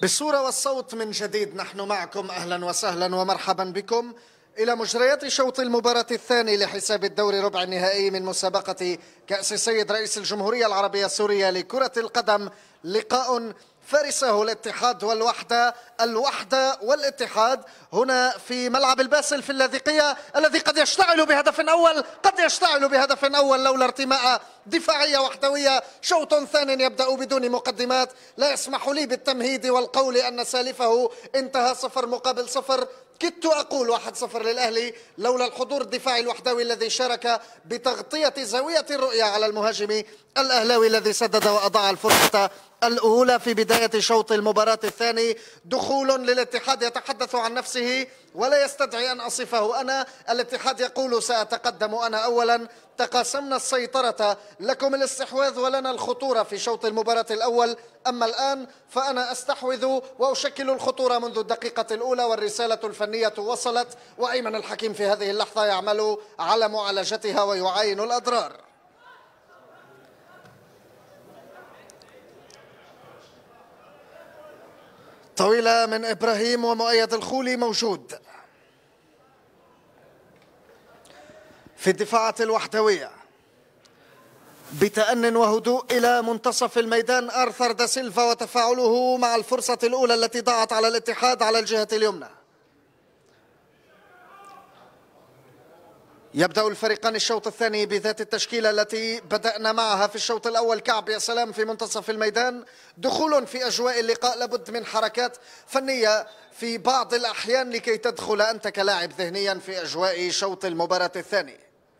بالصورة والصوت من جديد نحن معكم، أهلا وسهلا ومرحبا بكم إلى مجريات شوط المباراة الثاني لحساب الدور ربع النهائي من مسابقة كأس السيد رئيس الجمهورية العربية السورية لكرة القدم. لقاء فرسه الاتحاد والوحدة، الوحدة والاتحاد هنا في ملعب الباسل في اللاذقية، الذي قد يشتعل بهدف أول، قد يشتعل بهدف أول لولا ارتماء دفاعية وحدوية. شوط ثان يبدأ بدون مقدمات، لا يسمح لي بالتمهيد والقول أن سالفه انتهى 0-0. كدت أقول 1-0 للأهلي لولا الحضور الدفاعي الوحدوي الذي شارك بتغطية زاوية الرؤية على المهاجم الأهلاوي الذي سدد وأضاع الفرصة الأولى في بداية شوط المباراة الثاني. دخول للاتحاد يتحدث عن نفسه ولا يستدعي أن أصفه أنا. الاتحاد يقول سأتقدم أنا أولا، تقاسمنا السيطرة، لكم الاستحواذ ولنا الخطورة في شوط المباراة الأول، أما الآن فأنا أستحوذ وأشكل الخطورة منذ الدقيقة الأولى، والرسالة الفنية وصلت، وأيمن الحكيم في هذه اللحظة يعمل على معالجتها ويعاين الأضرار. طويلة من إبراهيم ومؤيد الخولي موجود في الدفاعات الوحدوية بتأن وهدوء إلى منتصف الميدان. آرثر دا سيلفا وتفاعله مع الفرصة الأولى التي ضاعت على الاتحاد على الجهة اليمنى. يبدأ الفريقان الشوط الثاني بذات التشكيلة التي بدأنا معها في الشوط الأول. كعب يا سلام في منتصف الميدان. دخول في أجواء اللقاء، لابد من حركات فنية في بعض الأحيان لكي تدخل أنت كلاعب ذهنيا في أجواء شوط المباراة الثاني.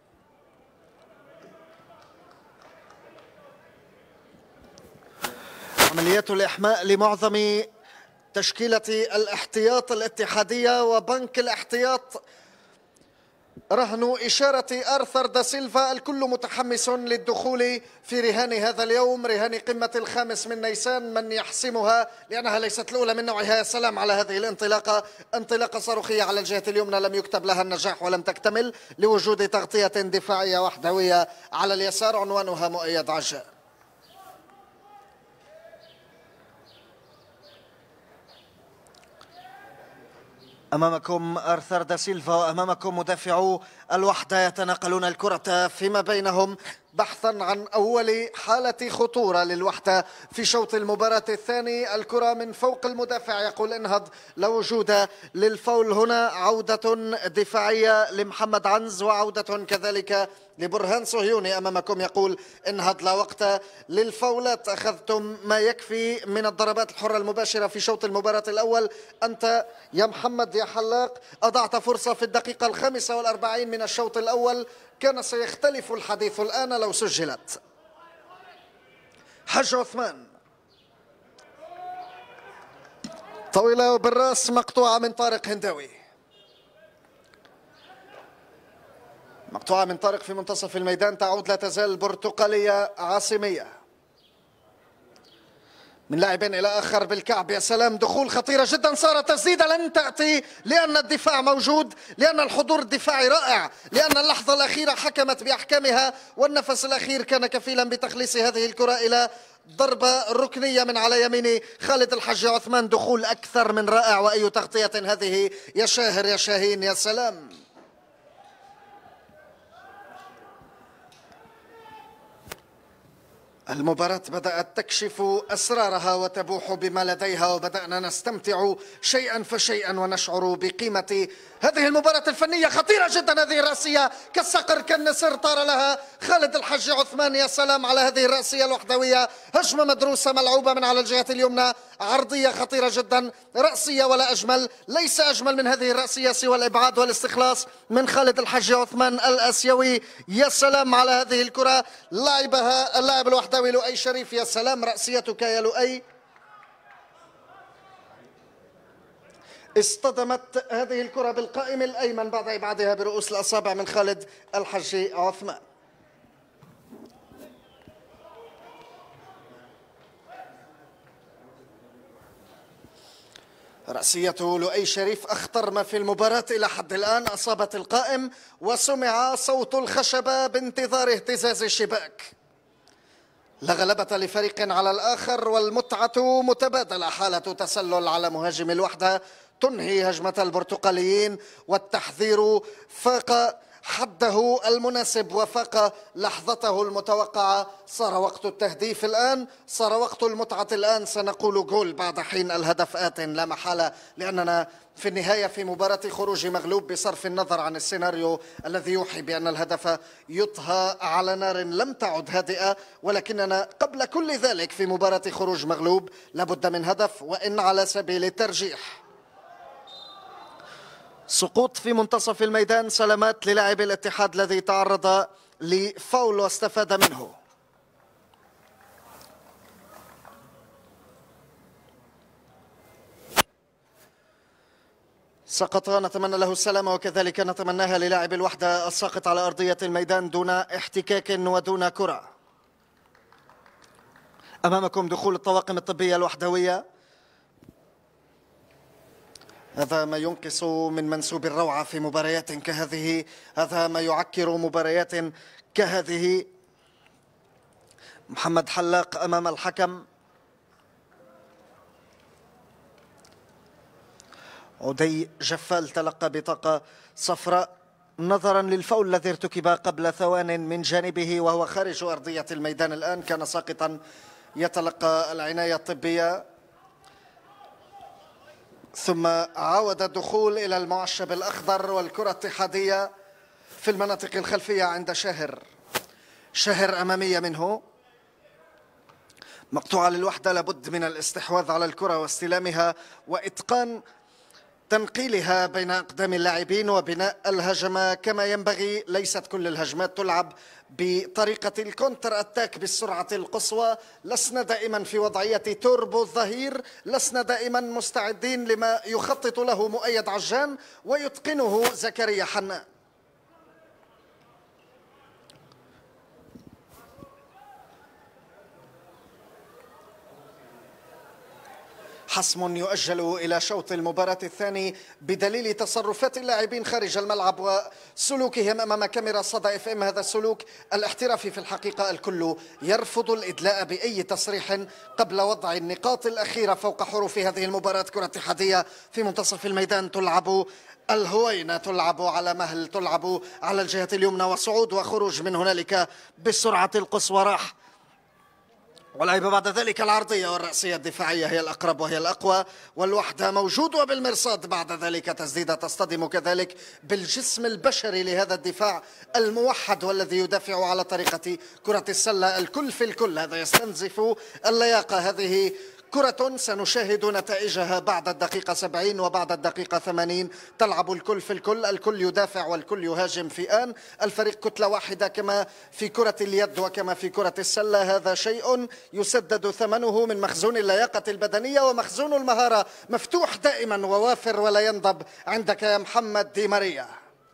عمليات الإحماء لمعظم تشكيلة الاحتياط الاتحادية وبنك الاحتياط رهن إشارة آرثر دا سيلفا. الكل متحمس للدخول في رهان هذا اليوم، رهان قمة الخامس من نيسان، من يحسمها لأنها ليست الأولى من نوعها. يا سلام على هذه الانطلاقة، انطلاقة صاروخية على الجهة اليمنى لم يكتب لها النجاح ولم تكتمل لوجود تغطية دفاعية وحدوية على اليسار عنوانها مؤيد عجاء. أمامكم آرثر دا سيلفا وأمامكم مدافعو الوحدة يتناقلون الكرة فيما بينهم بحثا عن أول حالة خطورة للوحدة في شوط المباراة الثاني. الكرة من فوق المدافع، يقول انهض، لا وجود للفول هنا. عودة دفاعية لمحمد عنز وعودة كذلك لبرهان صهيوني. أمامكم يقول انهض، لا وقت للفولات، أخذتم ما يكفي من الضربات الحرة المباشرة في شوط المباراة الأول. أنت يا محمد يا حلاق أضعت فرصة في الدقيقة 45 من الشوط الأول، كان سيختلف الحديث الآن لو سجلت. حج عثمان طويلة بالراس مقطوعة من طارق هنداوي، مقطوعة من طارق في منتصف الميدان. تعود لا تزال برتقالية عاصمية من لاعبين إلى آخر بالكعب. يا سلام، دخول خطيرة جدا، صارت تسديدة لن تأتي لأن الدفاع موجود، لأن الحضور الدفاعي رائع، لأن اللحظة الأخيرة حكمت بأحكامها، والنفس الأخير كان كفيلا بتخليص هذه الكرة إلى ضربة ركنية من على يمين خالد الحج عثمان. دخول أكثر من رائع، وأي تغطية هذه يا شاهر يا شاهين. يا سلام، المباراة بدأت تكشف أسرارها وتبوح بما لديها، وبدأنا نستمتع شيئا فشيئا ونشعر بقيمة هذه المباراة الفنية. خطيرة جدا هذه الرأسية، كالصقر كالنسر طار لها خالد الحج عثمان. يا سلام على هذه الرأسية الوحدوية، هجمة مدروسة ملعوبة من على الجهة اليمنى، عرضية خطيرة جدا، رأسية ولا أجمل. ليس أجمل من هذه الرأسية سوى الإبعاد والاستخلاص من خالد الحج عثمان الآسيوي. يا سلام على هذه الكرة، لعبها اللاعب الوحدوي لؤي شريف. يا سلام، رأسيتك يا لؤي. اصطدمت هذه الكرة بالقائم الأيمن بعد إبعادها برؤوس الأصابع من خالد الحج عثمان. رأسية لؤي شريف أخطر ما في المباراة إلى حد الآن، أصابت القائم وسمع صوت الخشبة بانتظار اهتزاز الشباك. لا غلبة لفريق على الآخر، والمتعة متبادلة. حالة تسلل على مهاجم الوحدة تنهي هجمة البرتقاليين، والتحذير فاق حده المناسب وفاق لحظته المتوقعة. صار وقت التهديف الآن، صار وقت المتعة الآن. سنقول جول بعد حين، الهدف آت لا محالة، لأننا في النهاية في مباراة خروج مغلوب، بصرف النظر عن السيناريو الذي يوحي بأن الهدف يطهى على نار لم تعد هادئة، ولكننا قبل كل ذلك في مباراة خروج مغلوب لابد من هدف، وإن على سبيل الترجيح. سقوط في منتصف الميدان، سلامات للاعب الاتحاد الذي تعرض لفاول واستفاد منه. سقط، نتمنى له السلامة، وكذلك نتمناها للاعب الوحدة الساقط على أرضية الميدان دون احتكاك ودون كرة. أمامكم دخول الطواقم الطبية الوحدوية. هذا ما ينقص من منسوب الروعة في مباريات كهذه، هذا ما يعكر مباريات كهذه. محمد حلاق أمام الحكم. عدي جفال تلقى بطاقة صفراء نظرا للفاول الذي ارتكب قبل ثوان من جانبه وهو خارج أرضية الميدان. الآن كان ساقطا يتلقى العناية الطبية، ثم عاود الدخول إلى المعشب الأخضر والكرة اتحادية في المناطق الخلفية عند شاهر أمامية منه. مقطوعة للوحدة، لابد من الاستحواذ على الكرة واستلامها وإتقان تنقيلها بين أقدام اللاعبين وبناء الهجمة كما ينبغي. ليست كل الهجمات تلعب بطريقة الكونتر أتاك بالسرعة القصوى. لسنا دائما في وضعية توربو الظهير، لسنا دائما مستعدين لما يخطط له مؤيد عجان ويتقنه زكريا حنان. حسم يؤجل إلى شوط المباراة الثاني بدليل تصرفات اللاعبين خارج الملعب وسلوكهم أمام كاميرا صدى اف ام. هذا السلوك الاحترافي في الحقيقة. الكل يرفض الإدلاء بأي تصريح قبل وضع النقاط الأخيرة فوق حروف هذه المباراة. كرة اتحادية في منتصف الميدان، تلعب الهوينة، تلعب على مهل، تلعب على الجهة اليمنى، وصعود وخروج من هنالك بالسرعة القصوى. راح ولعب بعد ذلك العرضية والرأسية الدفاعية هي الأقرب وهي الأقوى، والوحدة موجود وبالمرصاد. بعد ذلك تسديدة تصطدم كذلك بالجسم البشري لهذا الدفاع الموحد والذي يدافع على طريقة كرة السلة. الكل في الكل، هذا يستنزف اللياقة. هذه كرة سنشاهد نتائجها بعد الدقيقة 70 وبعد الدقيقة 80. تلعب الكل في الكل، الكل يدافع والكل يهاجم في آن. الفريق كتلة واحدة كما في كرة اليد وكما في كرة السلة. هذا شيء يسدد ثمنه من مخزون اللياقة البدنية، ومخزون المهارة مفتوح دائما ووافر ولا ينضب عندك يا محمد دي ماريا.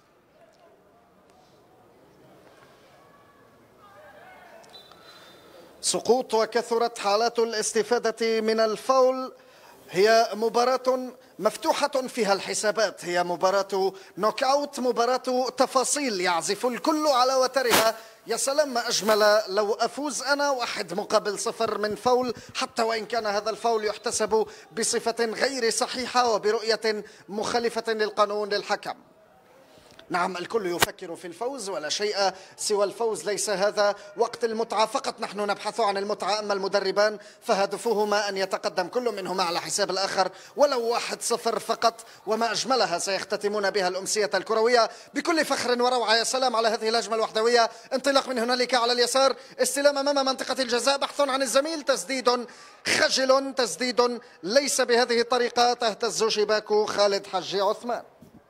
سقوط وكثرت حالات الاستفادة من الفاول. هي مباراة مفتوحة فيها الحسابات، هي مباراة نوك أوت، مباراة تفاصيل يعزف الكل على وترها. يا سلام، ما أجمل لو أفوز أنا 1-0 من فاول، حتى وإن كان هذا الفاول يحتسب بصفة غير صحيحة وبرؤية مخالفة للقانون للحكم. نعم، الكل يفكر في الفوز ولا شيء سوى الفوز. ليس هذا وقت المتعة فقط، نحن نبحث عن المتعة. أما المدربان فهدفهما أن يتقدم كل منهما على حساب الآخر ولو 1-0 فقط، وما أجملها سيختتمون بها الأمسية الكروية بكل فخر وروعة. يا سلام على هذه الهجمة الوحدوية. انطلاق من هنالك على اليسار، استلام أمام منطقة الجزاء، بحث عن الزميل، تسديد خجل، تسديد ليس بهذه الطريقة. تهتز شباك خالد حجي عثمان.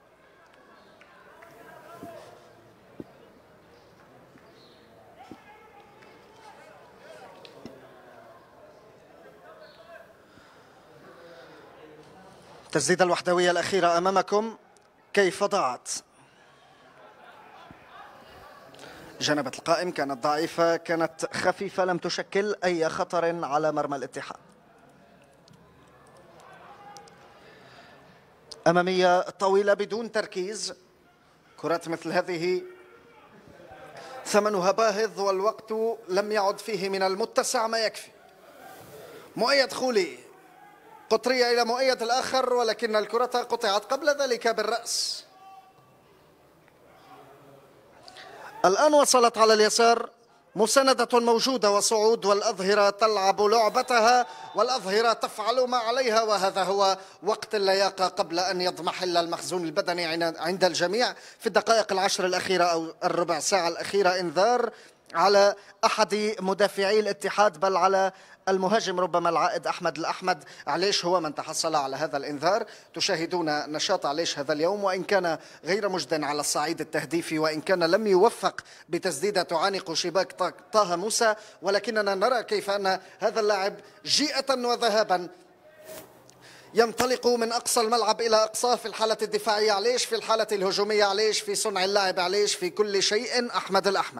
تسديدة الوحدوية الأخيرة أمامكم كيف ضاعت. جنبت القائم، كانت ضعيفة، كانت خفيفة، لم تشكل أي خطر على مرمى الاتحاد. أمامية طويلة بدون تركيز. كرات مثل هذه ثمنها باهظ والوقت لم يعد فيه من المتسع ما يكفي. مؤيد خولي قطرية إلى مؤيد الآخر، ولكن الكرة قطعت قبل ذلك بالرأس. الآن وصلت على اليسار، مساندة موجودة وصعود، والأظهرة تلعب لعبتها والأظهرة تفعل ما عليها، وهذا هو وقت اللياقة قبل أن يضمحل المخزون البدني عند الجميع في الدقائق العشر الأخيرة أو الربع ساعة الأخيرة. إنذار على أحد مدافعي الاتحاد، بل على المهاجم ربما العائد أحمد الأحمد. عليش هو من تحصل على هذا الإنذار. تشاهدون نشاط عليش هذا اليوم، وإن كان غير مجد على الصعيد التهديفي، وإن كان لم يوفق بتسديدة تعانق شباك طه موسى، ولكننا نرى كيف أن هذا اللاعب جيئة وذهابا ينطلق من أقصى الملعب إلى أقصاه. في الحالة الدفاعية عليش، في الحالة الهجومية عليش، في صنع اللاعب عليش، في كل شيء أحمد الأحمد.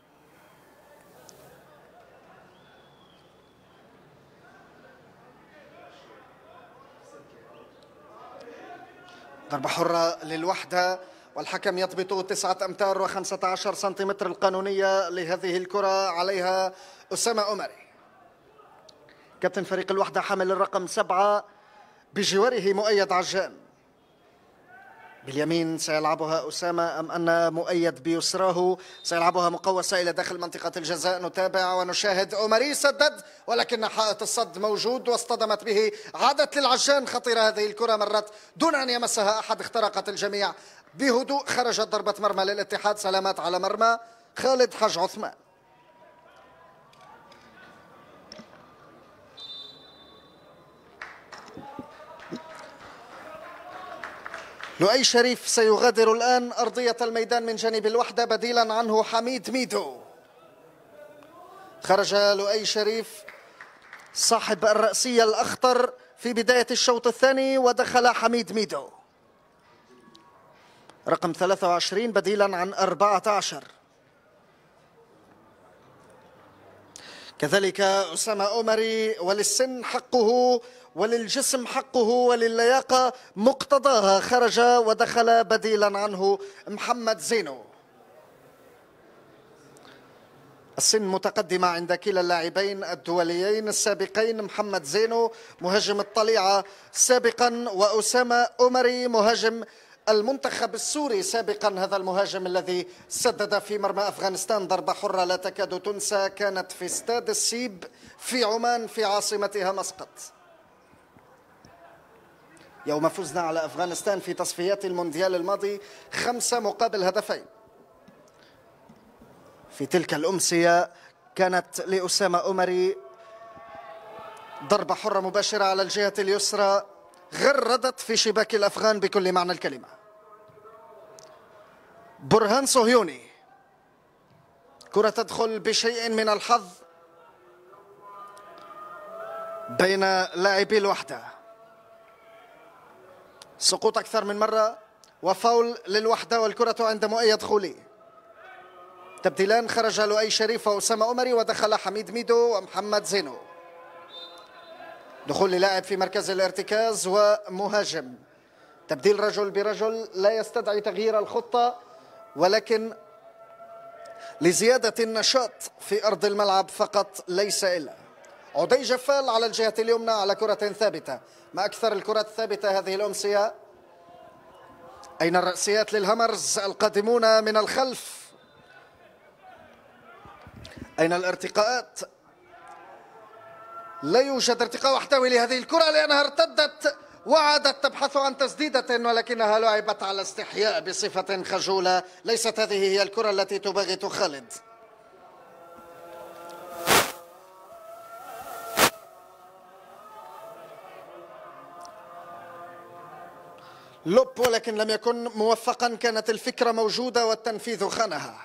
ضربة حرة للوحدة، والحكم يضبط 9 أمتار و15 سنتيمتر القانونية لهذه الكرة. عليها أسامة أمري كابتن فريق الوحدة، حامل الرقم 7 بجواره مؤيد عجان. باليمين سيلعبها أسامة، أم أن مؤيد بيسراه سيلعبها مقوسة إلى داخل منطقة الجزاء؟ نتابع ونشاهد. أمري سدد، ولكن حائط الصد موجود واصطدمت به. عادت للعجان خطيرة هذه الكرة، مرت دون أن يمسها أحد، اخترقت الجميع بهدوء. خرجت ضربة مرمى للاتحاد. سلامات على مرمى خالد حاج عثمان. لؤي شريف سيغادر الآن أرضية الميدان من جانب الوحدة، بديلا عنه حميد ميدو. خرج لؤي شريف صاحب الرأسية الأخضر في بداية الشوط الثاني، ودخل حميد ميدو رقم 23 بديلا عن 14. كذلك أسامة أمري، وللسن حقه وللجسم حقه وللياقة مقتضاها. خرج ودخل بديلا عنه محمد زينو. السن متقدمة عند كلا اللاعبين الدوليين السابقين. محمد زينو مهاجم الطليعة سابقا، وأسامة أمري مهاجم المنتخب السوري سابقا. هذا المهاجم الذي سدد في مرمى أفغانستان ضربة حرة لا تكاد تنسى، كانت في استاد السيب في عمان في عاصمتها مسقط، يوم فزنا على أفغانستان في تصفيات المونديال الماضي 5-2. في تلك الأمسية كانت لأسامة أمري ضربة حرة مباشرة على الجهة اليسرى، غردت في شباك الأفغان بكل معنى الكلمة. برهان صهيوني، كرة تدخل بشيء من الحظ بين لاعبي الوحدة. سقوط أكثر من مرة وفاول للوحدة، والكرة عند مؤيد خولي. تبديلان، خرج لؤي شريف وأسامة أمري، ودخل حميد ميدو ومحمد زينو. دخول لاعب في مركز الارتكاز ومهاجم. تبديل رجل برجل لا يستدعي تغيير الخطة، ولكن لزيادة النشاط في أرض الملعب فقط ليس إلا. عدي جفال على الجهة اليمنى على كرة ثابتة. ما أكثر الكرات الثابتة هذه الأمسية. أين الرأسيات للهمرز القادمون من الخلف؟ أين الارتقاءات؟ لا يوجد ارتقاء وحدوي لهذه الكرة، لأنها ارتدت وعادت تبحث عن تسديدة، ولكنها لعبت على استحياء بصفة خجولة. ليست هذه هي الكرة التي تباغت خالد. لوب، ولكن لم يكن موفقا. كانت الفكرة موجودة والتنفيذ خانها.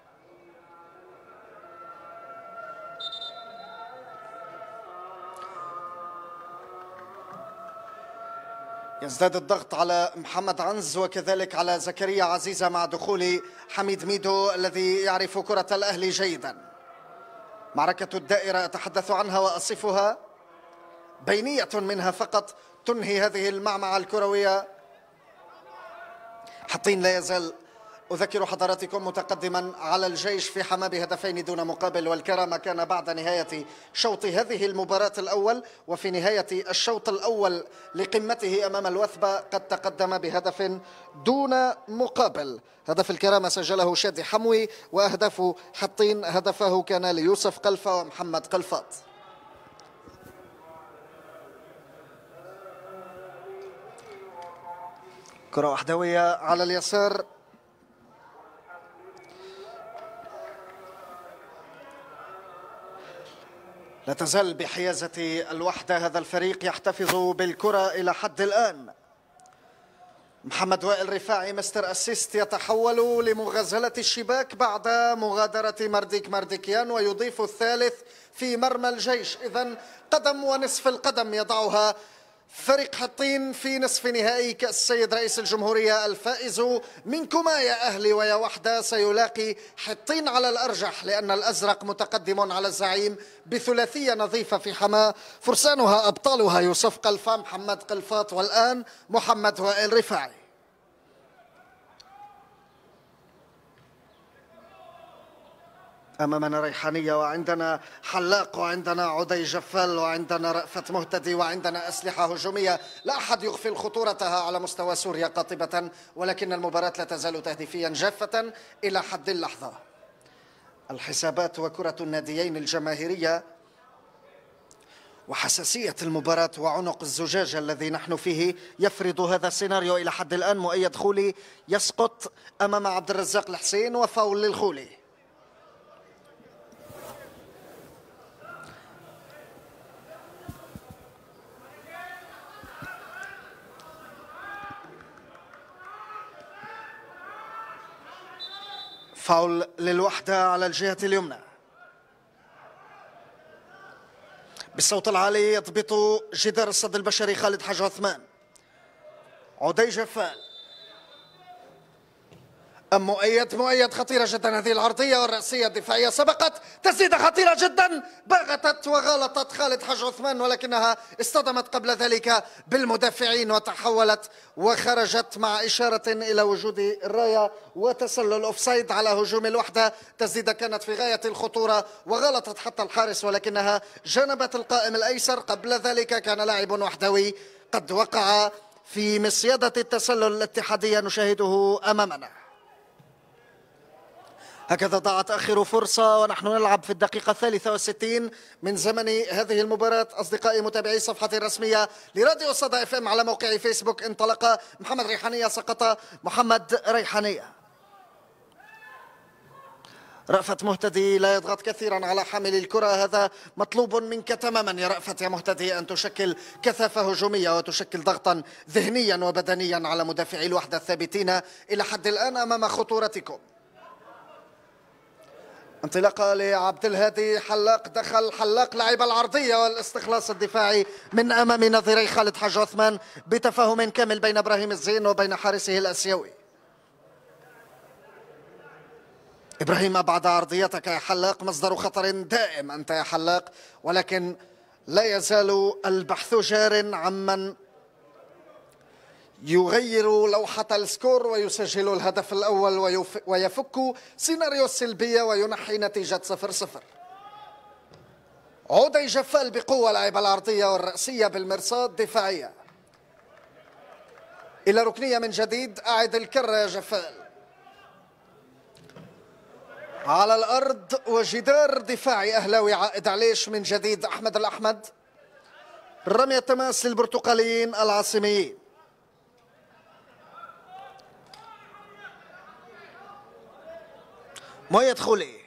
يزداد الضغط على محمد عنز وكذلك على زكريا عزيزة مع دخول حميد ميدو الذي يعرف كرة الأهلي جيدا. معركة الدائرة أتحدث عنها وأصفها، بينية منها فقط تنهي هذه المعمعة الكروية. حطين لا يزال أذكر حضراتكم متقدما على الجيش في حماه بهدفين دون مقابل، والكرامة كان بعد نهاية شوط هذه المباراة الأول وفي نهاية الشوط الأول لقمته أمام الوثبة قد تقدم بهدف دون مقابل. هدف الكرامة سجله شادي حموي، وأهداف حطين هدفه كان ليوسف قلفة ومحمد قلفاط. كرة وحدوية على اليسار، لا تزال بحيازة الوحدة هذا الفريق يحتفظ بالكرة إلى حد الآن. محمد وائل رفاعي مستر أسيست يتحول لمغازلة الشباك بعد مغادرة مرديكيان ويضيف الثالث في مرمى الجيش. إذن قدم ونصف القدم يضعها فريق حطين في نصف نهائي كأس السيد رئيس الجمهورية. الفائز منكما يا أهلي ويا وحدة سيلاقي حطين على الأرجح، لأن الأزرق متقدم على الزعيم بثلاثية نظيفة في حماه، فرسانها أبطالها يوسف قلفة محمد قلفاط والآن محمد وائل رفاعي. أمامنا ريحانية وعندنا حلاق وعندنا عدي جفال وعندنا رأفت مهتدي وعندنا أسلحة هجومية لا أحد يغفل خطورتها على مستوى سوريا قاطبة، ولكن المباراة لا تزال تهديفيا جافة إلى حد اللحظة. الحسابات وكرة الناديين الجماهيرية وحساسية المباراة وعنق الزجاجة الذي نحن فيه يفرض هذا السيناريو إلى حد الآن. مؤيد خولي يسقط أمام عبد الرزاق الحسين وفاول للخولي. فاول للوحدة على الجهة اليمنى. بالصوت العالي يضبط جدار الصد البشري خالد حاج عثمان. عدي جفال أم مؤيد خطيرة جدا هذه العرضية والرأسية الدفاعية، سبقت تسديدة خطيرة جدا، باغتت وغلطت خالد حاج عثمان ولكنها اصطدمت قبل ذلك بالمدافعين وتحولت وخرجت مع إشارة إلى وجود الراية وتسلل أوفسايد على هجوم الوحدة. تسديدة كانت في غاية الخطورة وغلطت حتى الحارس ولكنها جنبت القائم الأيسر. قبل ذلك كان لاعب وحدوي قد وقع في مصيدة التسلل الاتحادية نشاهده أمامنا. هكذا ضاعت آخر فرصة ونحن نلعب في الدقيقة 63 من زمن هذه المباراة. أصدقائي متابعي صفحة الرسمية لراديو صدى اف ام على موقع فيسبوك، انطلق محمد ريحانية، سقط محمد ريحانية. رأفت مهتدي لا يضغط كثيرا على حامل الكرة، هذا مطلوب منك تماما يا رأفت يا مهتدي، أن تشكل كثافة هجومية وتشكل ضغطا ذهنيا وبدنيا على مدافعي الوحدة الثابتين إلى حد الآن أمام خطورتكم. انطلاقة لعبد الهادي حلاق، دخل حلاق لعب العرضية والاستخلاص الدفاعي من أمام نظيري خالد حاج عثمان بتفاهم كامل بين إبراهيم الزين وبين حارسه الأسيوي. إبراهيم أبعد عرضيتك يا حلاق، مصدر خطر دائم أنت يا حلاق، ولكن لا يزال البحث جار عمن يغير لوحة السكور ويسجل الهدف الأول ويفك سيناريو السلبية وينحي نتيجة 0-0. عدي جفال بقوة لعب العرضية والرأسية بالمرصاد دفاعية إلى ركنية من جديد. أعد الكرة يا جفال على الأرض وجدار دفاعي أهلاوي عائد عليش من جديد. أحمد الأحمد، رمية تماس للبرتقاليين العاصميين. مؤيد خولي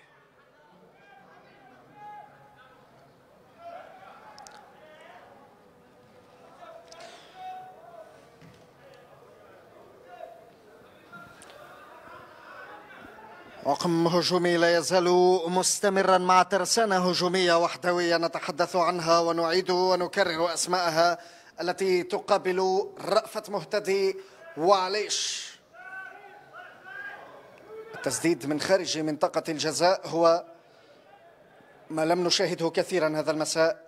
رقم هجومي لا يزال مستمرا مع ترسانة هجومية وحدوية نتحدث عنها ونعيد ونكرر أسماءها التي تقابل رأفت مهتدي وعليش. التسديد من خارج منطقة الجزاء هو ما لم نشاهده كثيرا هذا المساء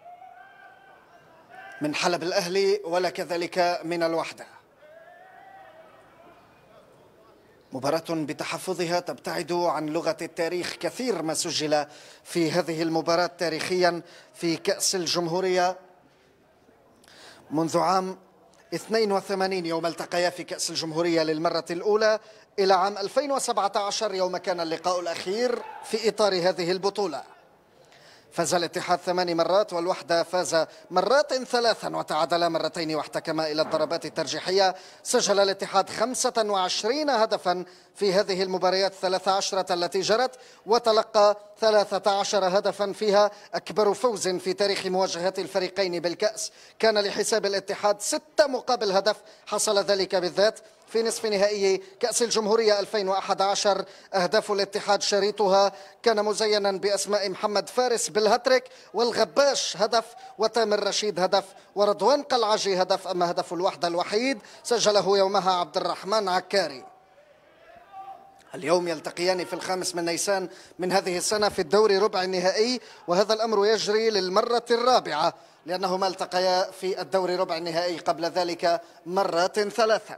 من حلب الأهلي ولا كذلك من الوحدة. مباراة بتحفظها تبتعد عن لغة التاريخ. كثير ما سجل في هذه المباراة تاريخيا في كأس الجمهورية منذ عام 82 يوم التقيا في كأس الجمهورية للمرة الأولى إلى عام 2017 يوم كان اللقاء الأخير في إطار هذه البطولة. فاز الاتحاد 8 مرات والوحدة فاز مرات 3 وتعادل مرتين واحتكما إلى الضربات الترجيحية. سجل الاتحاد 25 هدفا في هذه المباريات 13 التي جرت، وتلقى 13 هدفا فيها. أكبر فوز في تاريخ مواجهات الفريقين بالكأس كان لحساب الاتحاد 6 مقابل هدف، حصل ذلك بالذات في نصف نهائي كأس الجمهورية 2011. أهداف الاتحاد شريطها كان مزينا بأسماء محمد فارس بالهاتريك، والغباش هدف، وتامر رشيد هدف، ورضوان قلعجي هدف. أما هدف الوحدة الوحيد سجله يومها عبد الرحمن عكاري. اليوم يلتقيان في 5 من نيسان من هذه السنة في الدوري ربع النهائي، وهذا الأمر يجري للمرة الرابعة لأنهما التقيا في الدوري ربع النهائي قبل ذلك مرات 3.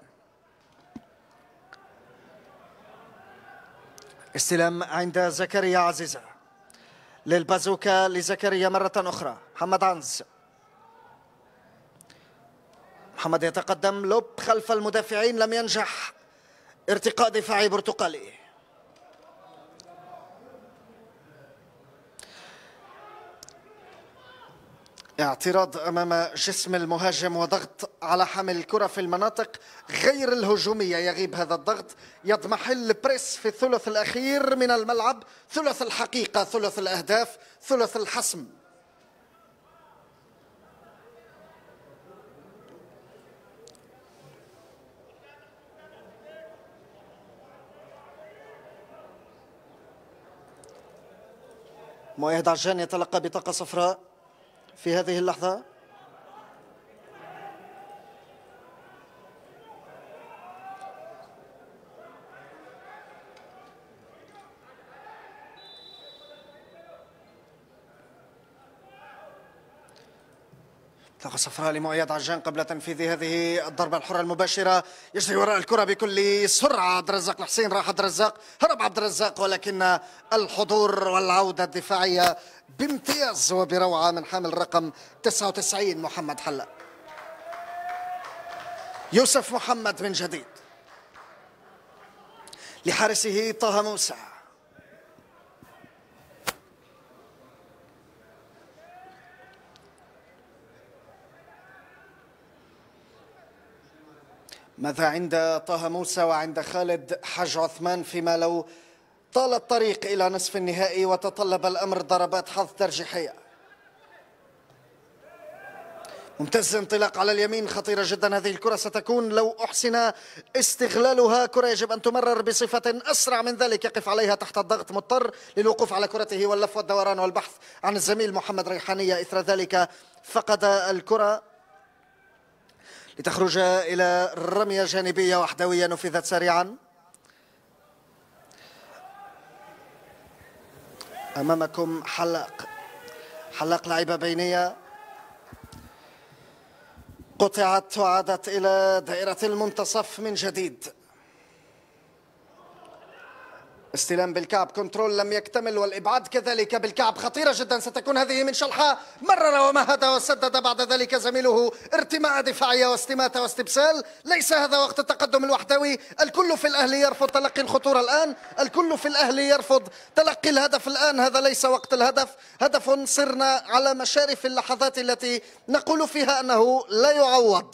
استلام عند زكريا عزيزة، للبازوكا لزكريا مرة أخرى. محمد عنز، محمد يتقدم، لوب خلف المدافعين، لم ينجح ارتقاء دفاعي برتقالي. اعتراض أمام جسم المهاجم وضغط على حامل الكرة في المناطق غير الهجومية. يغيب هذا الضغط، يضمحل بريس في الثلث الأخير من الملعب، ثلث الحقيقة، ثلث الأهداف، ثلث الحسم. مؤيد عجان يتلقى بطاقة صفراء في هذه اللحظة. بطاقة صفراء لمؤيد عجان قبل تنفيذ هذه الضربة الحرة المباشرة. يجري وراء الكرة بكل سرعة عبد الرزاق الحسين، راح عبد الرزاق، هرب عبد الرزاق، ولكن الحضور والعودة الدفاعية بامتياز وبروعة من حامل رقم 99 محمد حلا. يوسف محمد من جديد لحارسه طه موسى. ماذا عند طه موسى وعند خالد حاج عثمان فيما لو طال الطريق إلى نصف النهائي وتطلب الأمر ضربات حظ ترجيحية؟ ممتاز، انطلاق على اليمين، خطيرة جدا هذه الكرة ستكون لو أحسن استغلالها. كرة يجب أن تمرر بصفة أسرع من ذلك، يقف عليها تحت الضغط، مضطر للوقوف على كرته واللف والدوران والبحث عن الزميل محمد ريحانية. إثر ذلك فقد الكرة لتخرج إلى رمية جانبية وحدوية نفذت سريعا. أمامكم حلاق لعبة بينية قطعت وعادت إلى دائرة المنتصف من جديد. استلام بالكعب، كنترول لم يكتمل، والإبعاد كذلك بالكعب، خطيرة جدا ستكون هذه من شلحة، مرر ومهد وسدد بعد ذلك زميله، ارتماء دفاعية واستماتة واستبسال. ليس هذا وقت التقدم الوحدوي، الكل في الأهلي يرفض تلقي الخطورة الآن، الكل في الأهلي يرفض تلقي الهدف الآن، هذا ليس وقت الهدف. هدف صرنا على مشارف اللحظات التي نقول فيها أنه لا يعوض.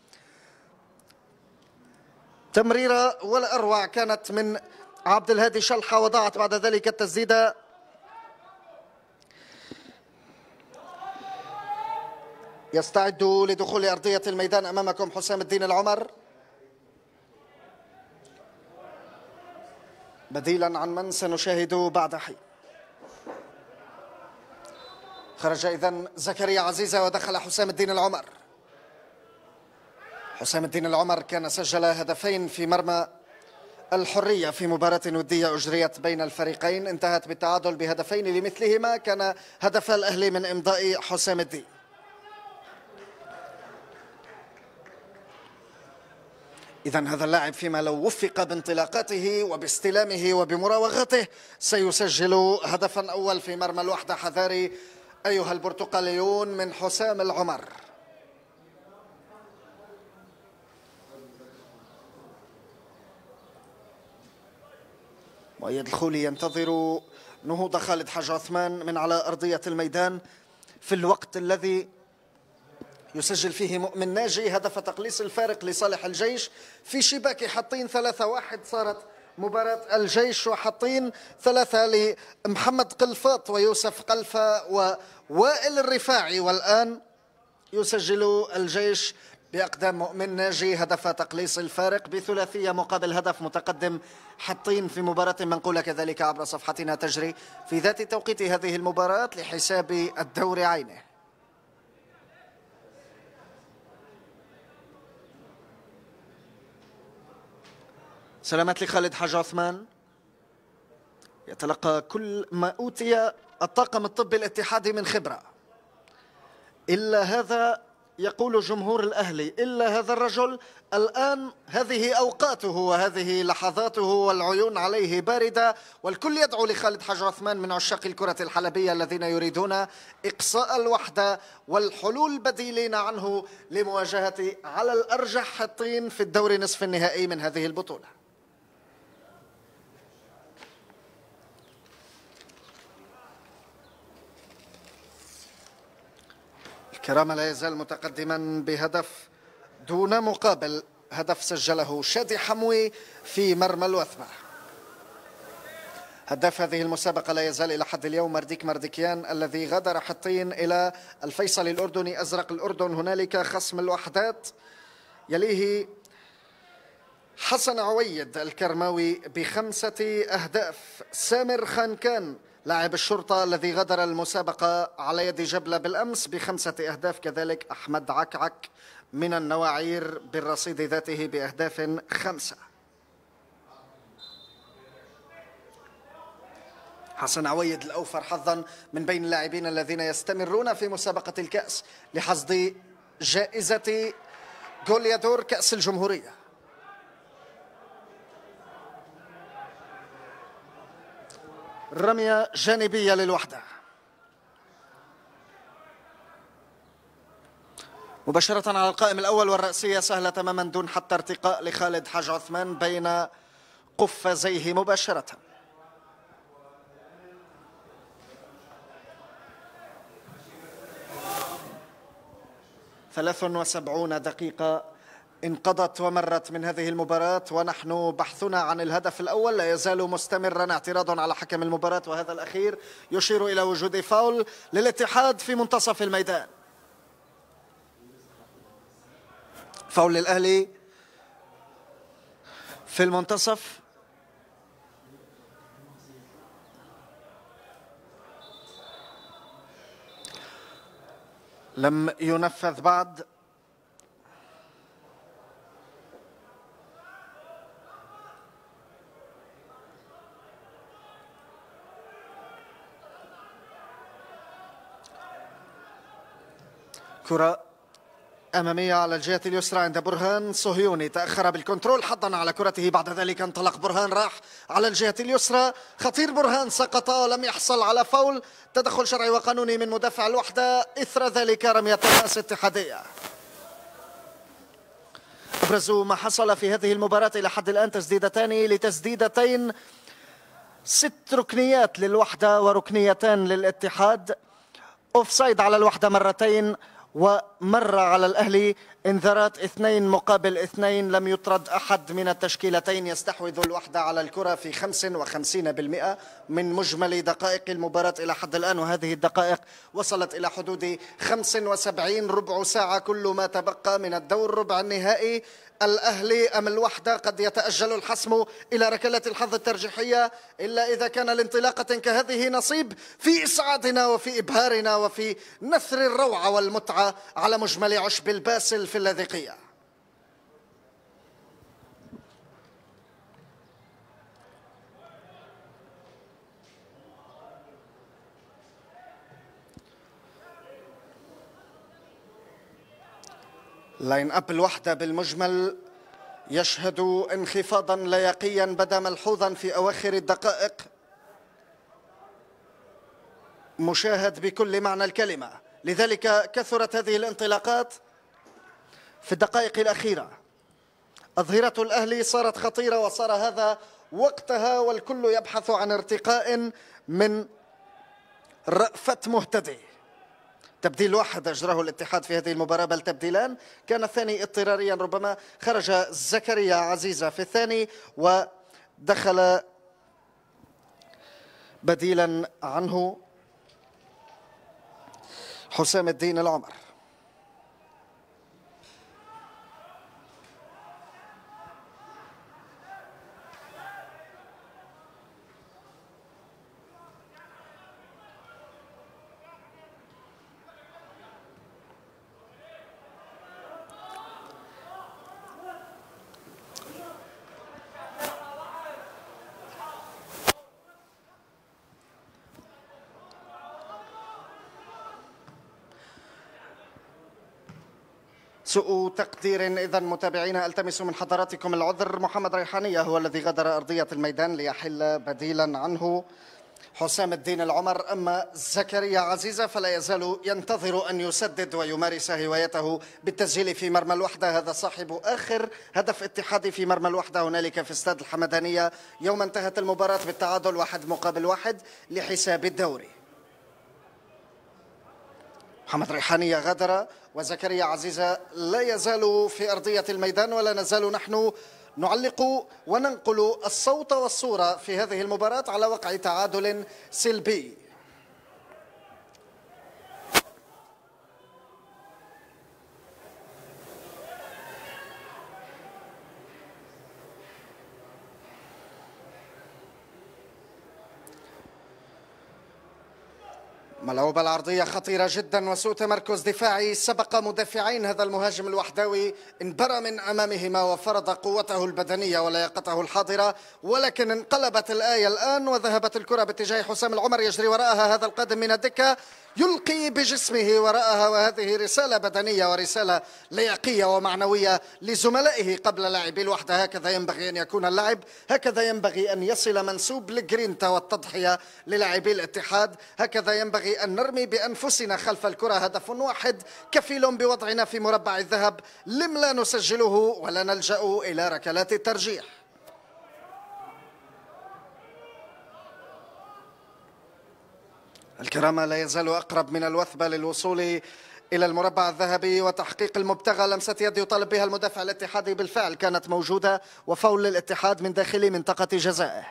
تمريرة ولا أروع كانت من عبد الهادي شلحة، وضاعت بعد ذلك التسديدة. يستعد لدخول أرضية الميدان. أمامكم حسام الدين العمر بديلا عن من سنشاهد بعد حين. خرج إذن زكريا عزيزة ودخل حسام الدين العمر. حسام الدين العمر كان سجل هدفين في مرمى الحرية في مباراة ودية أجريت بين الفريقين، انتهت بالتعادل بهدفين لمثلهما، كان هدف الأهلي من إمضاء حسام الدين. إذن هذا اللاعب فيما لو وفق بانطلاقاته وباستلامه وبمراوغته سيسجل هدفا أول في مرمى الوحدة. حذاري أيها البرتقاليون من حسام العمر. مؤيد الخولي ينتظر نهوض خالد حاج عثمان من على أرضية الميدان في الوقت الذي يسجل فيه مؤمن ناجي هدف تقليص الفارق لصالح الجيش في شباك حطين. 3-1 صارت مباراة الجيش وحطين. 3 لمحمد قلفاط ويوسف قلفة ووائل الرفاعي، والآن يسجل الجيش بأقدام مؤمن ناجي هدف تقليص الفارق بثلاثية مقابل هدف. متقدم حطين في مباراة منقولة كذلك عبر صفحتنا تجري في ذات توقيت هذه المباراة لحساب الدور عينه. سلامات لخالد حاج عثمان، يتلقى كل ما أوتي الطاقم الطبي الاتحادي من خبرة. إلا هذا يقول جمهور الأهلي، إلا هذا الرجل الآن هذه أوقاته وهذه لحظاته والعيون عليه باردة، والكل يدعو لخالد حاج عثمان من عشاق الكرة الحلبية الذين يريدون إقصاء الوحدة والحلول بديلين عنه لمواجهة على الأرجح حطين في الدور نصف النهائي من هذه البطولة. كرامة لا يزال متقدما بهدف دون مقابل، هدف سجله شادي حموي في مرمى الوثبة. هداف هذه المسابقة لا يزال إلى حد اليوم مرديك مرديكيان الذي غادر حطين إلى الفيصل الأردني أزرق الأردن، هنالك خصم الوحدات. يليه حسن عويد الكرماوي ب5 أهداف. سامر خانكان لاعب الشرطة الذي غادر المسابقة على يد جبلة بالأمس ب5 أهداف، كذلك أحمد عكعك من النواعير بالرصيد ذاته بأهداف 5. حسن عويد الأوفر حظا من بين اللاعبين الذين يستمرون في مسابقة الكأس لحصد جائزة جوليادور كأس الجمهورية. رمية جانبية للوحدة مباشرة على القائم الأول، والرأسية سهلة تماما دون حتى ارتقاء لخالد حاج عثمان بين قفازيه مباشرة. 73 دقيقة انقضت ومرت من هذه المباراة، ونحن بحثنا عن الهدف الأول لا يزال مستمرا. اعتراض على حكم المباراة، وهذا الأخير يشير إلى وجود فاول للاتحاد في منتصف الميدان. فاول للأهلي في المنتصف. لم ينفذ بعد. كرة أمامية على الجهة اليسرى عند برهان صهيوني، تأخر بالكنترول حظا على كرته، بعد ذلك انطلق برهان راح على الجهة اليسرى، خطير برهان سقط ولم يحصل على فاول. تدخل شرعي وقانوني من مدافع الوحدة، إثر ذلك رمية رأس اتحادية. أبرز ما حصل في هذه المباراة إلى حد الآن تسديدتان لتسديدتين، 6 ركنيات للوحدة وركنيتان للاتحاد، أوفسايد على الوحدة مرتين ومر على الأهلي، انذارات 2-2. لم يطرد أحد من التشكيلتين. يستحوذ الوحدة على الكرة في 55% من مجمل دقائق المباراة إلى حد الآن، وهذه الدقائق وصلت إلى حدود 75 ربع ساعة. كل ما تبقى من الدور ربع النهائي. الأهلي أم الوحدة؟ قد يتأجل الحسم إلى ركلات الحظ الترجيحية، إلا إذا كان لانطلاقة كهذه نصيب في إسعادنا وفي إبهارنا وفي نثر الروعة والمتعة على مجمل عشب الباسل في اللاذقية. لاين أب الوحدة بالمجمل يشهد انخفاضا ليقيا بدا ملحوظا في أواخر الدقائق، مشاهد بكل معنى الكلمة. لذلك كثرت هذه الانطلاقات في الدقائق الأخيرة. أظهرة الأهلي صارت خطيرة وصار هذا وقتها، والكل يبحث عن ارتقاء من رأفة مهتدي. تبديل واحد أجراه الاتحاد في هذه المباراة، بل تبديلان، كان الثاني اضطراريا ربما. خرج زكريا عزيزة في الثاني ودخل بديلا عنه حسام الدين العمر. سوء تقدير إذن متابعينا، ألتمس من حضراتكم العذر. محمد ريحانية هو الذي غادر أرضية الميدان ليحل بديلا عنه حسام الدين العمر. أما زكريا عزيزة فلا يزال ينتظر أن يسدد ويمارس هوايته بالتسجيل في مرمى الوحدة. هذا صاحب آخر هدف اتحادي في مرمى الوحدة هنالك في استاد الحمدانية يوم انتهت المباراة بالتعادل 1-1 لحساب الدوري. محمد ريحانية غادر وزكريا عزيزة لا يزال في أرضية الميدان، ولا نزال نحن نعلق وننقل الصوت والصورة في هذه المباراة على وقع تعادل سلبي. ملعوبة العرضية خطيرة جدا وسوء تمركز دفاعي. سبق مدافعين هذا المهاجم الوحداوي، انبرى من أمامهما وفرض قوته البدنية ولياقته الحاضرة، ولكن انقلبت الآية الآن وذهبت الكرة باتجاه حسام العمر. يجري وراءها هذا القادم من الدكة، يلقي بجسمه وراءها، وهذه رسالة بدنية ورسالة لياقية ومعنوية لزملائه قبل لاعبي الوحدة. هكذا ينبغي أن يكون اللعب، هكذا ينبغي أن يصل منسوب الجرينتا والتضحية للاعبي الاتحاد، هكذا ينبغي أن نرمي بأنفسنا خلف الكرة. هدف واحد كفيل بوضعنا في مربع الذهب، لم لا نسجله ولا نلجأ إلى ركلات الترجيح. الكرامة لا يزال أقرب من الوثبة للوصول إلى المربع الذهبي وتحقيق المبتغى. لمسة يد يطالب بها المدافع الاتحادي بالفعل كانت موجودة، وفاول للاتحاد من داخل منطقة جزائه.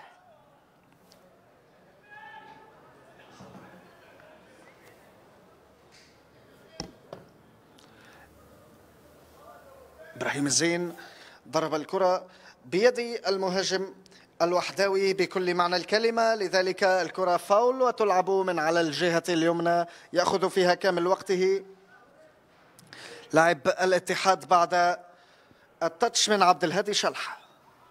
إبراهيم الزين ضرب الكرة بيد المهاجم الوحداوي بكل معنى الكلمة، لذلك الكرة فاول وتلعب من على الجهة اليمنى. يأخذ فيها كامل وقته لاعب الاتحاد بعد التاتش من عبد الهادي شلح.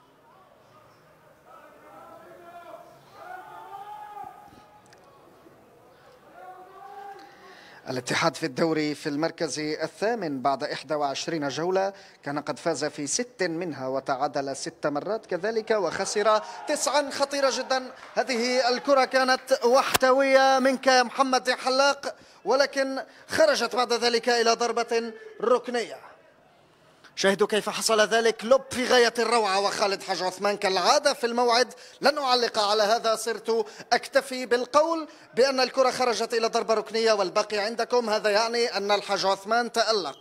الاتحاد في الدوري في المركز الثامن بعد 21 جولة، كان قد فاز في 6 منها وتعادل 6 مرات كذلك وخسر 9. خطيرة جدا هذه الكرة، كانت وحدوية منك يا محمد حلاق، ولكن خرجت بعد ذلك إلى ضربة ركنية. شاهدوا كيف حصل ذلك، لوب في غاية الروعة، وخالد حاج عثمان كالعادة في الموعد. لن أعلق على هذا، صرت أكتفي بالقول بأن الكرة خرجت إلى ضربة ركنية والباقي عندكم. هذا يعني أن الحاج عثمان تألق.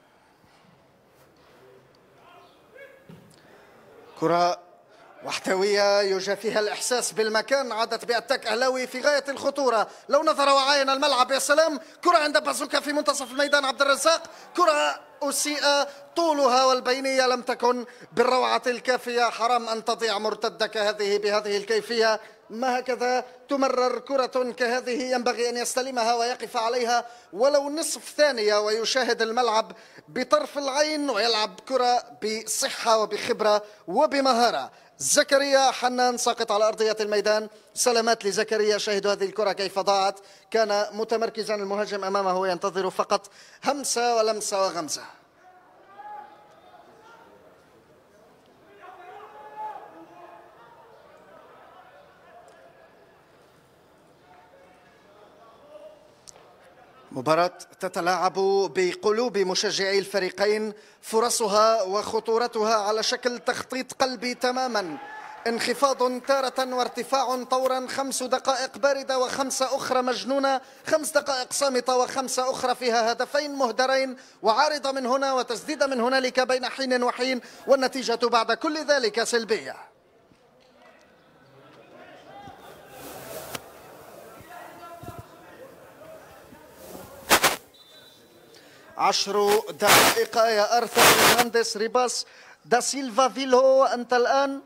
كرة وحدوية يجافيها الإحساس بالمكان، عادت بأتاك أهلاوي في غاية الخطورة. لو نظر وعاين الملعب يا سلام. كرة عند بازوكا في منتصف الميدان، عبد الرزاق، كرة أسيء طولها والبينية لم تكن بالروعة الكافية. حرام أن تضيع مرتدة كهذه بهذه الكيفية. ما هكذا تمرر كرة كهذه، ينبغي أن يستلمها ويقف عليها ولو نصف ثانية ويشاهد الملعب بطرف العين ويلعب كرة بصحة وبخبرة وبمهارة. زكريا حنان ساقط على أرضية الميدان. سلامات لزكريا. شاهدوا هذه الكرة كيف ضاعت، كان متمركزا المهاجم أمامه ينتظر فقط همسة ولمسة وغمزة. مباراة تتلاعب بقلوب مشجعي الفريقين، فرصها وخطورتها على شكل تخطيط قلبي تماما، انخفاض تارة وارتفاع طورا، 5 دقائق باردة و5 أخرى مجنونة، 5 دقائق صامتة و5 أخرى فيها هدفين مهدرين وعارضة من هنا وتسديدة من هنالك بين حين وحين، والنتيجة بعد كل ذلك سلبية. 10 دقائق يا أرثر فرنانديز ريباس دا سيلفا فيلو، أنت الآن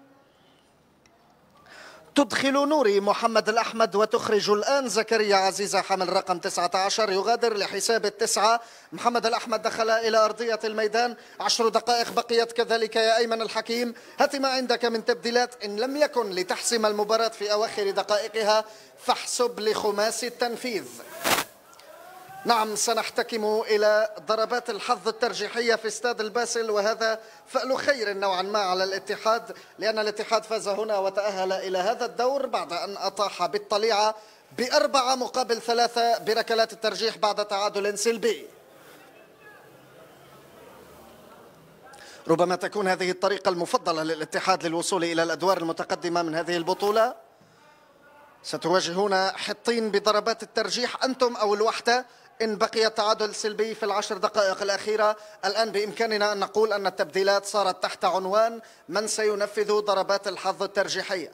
تدخل نوري محمد الأحمد وتخرج الآن زكريا عزيزة حامل رقم 19، يغادر لحساب ال9. محمد الأحمد دخل إلى أرضية الميدان، 10 دقائق بقيت كذلك يا أيمن الحكيم. هات ما عندك من تبديلات، إن لم يكن لتحسم المباراة في أواخر دقائقها فاحسب لخماس التنفيذ. نعم، سنحتكم إلى ضربات الحظ الترجيحية في استاد الباسل، وهذا فأل خير نوعا ما على الاتحاد، لأن الاتحاد فاز هنا وتأهل إلى هذا الدور بعد أن أطاح بالطليعة ب4-3 بركلات الترجيح بعد تعادل سلبي. ربما تكون هذه الطريقة المفضلة للاتحاد للوصول إلى الأدوار المتقدمة من هذه البطولة. ستواجهون حطين بضربات الترجيح أنتم أو الوحدة إن بقي التعادل سلبي في ال10 دقائق الأخيرة. الآن بإمكاننا أن نقول أن التبديلات صارت تحت عنوان من سينفذ ضربات الحظ الترجيحية.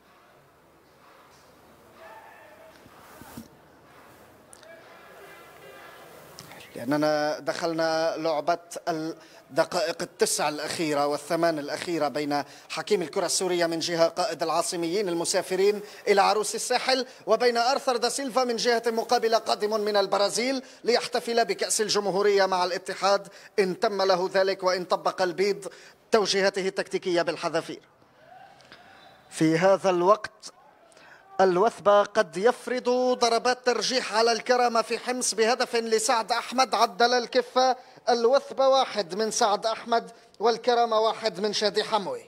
لأننا دخلنا لعبة الدقائق ال9 الأخيرة وال8 الأخيرة بين حكيم الكرة السورية من جهة قائد العاصميين المسافرين إلى عروس الساحل، وبين أرثر دا سيلفا من جهة مقابلة قادم من البرازيل ليحتفل بكأس الجمهورية مع الاتحاد إن تم له ذلك وإن طبق البيض توجيهاته التكتيكية بالحذافير. في هذا الوقت الوثبة قد يفرض ضربات ترجيح على الكرامة في حمص بهدف لسعد أحمد، عدل الكفة. الوثبة 1 من سعد أحمد والكرامة 1 من شادي حموي.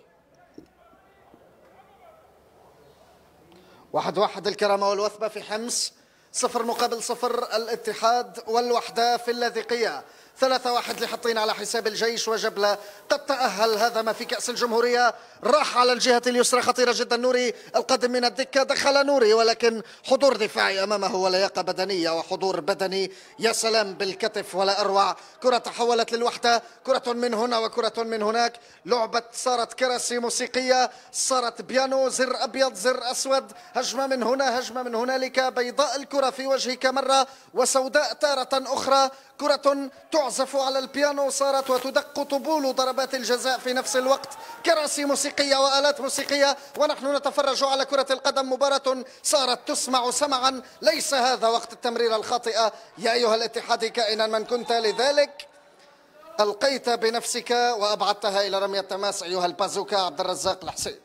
1-1 الكرامة والوثبة في حمص، 0-0 الاتحاد والوحدة في اللاذقية. 3-1 لحطين على حساب الجيش وجبلة. قد تأهل، هذا ما في كأس الجمهورية. راح على الجهة اليسرى، خطيرة جدا نوري القادم من الدكة، دخل نوري ولكن حضور دفاعي أمامه ولياقة بدنية وحضور بدني، يا سلام بالكتف ولا أروع. كرة تحولت للوحدة، كرة من هنا وكرة من هناك، لعبة صارت كراسي موسيقية، صارت بيانو، زر أبيض زر أسود، هجمة من هنا هجمة من هنالك، بيضاء الكرة في وجهك مرة وسوداء تارة أخرى، كرة تعزف على البيانو صارت وتدق طبول ضربات الجزاء في نفس الوقت، كراسي موسيقية وآلات موسيقية ونحن نتفرج على كرة القدم. مباراة صارت تسمع سمعا، ليس هذا وقت التمريرة الخاطئة يا أيها الاتحاد كائنا من كنت، لذلك ألقيت بنفسك وأبعدتها إلى رمي التماس أيها البازوكا عبد الرزاق الحسين.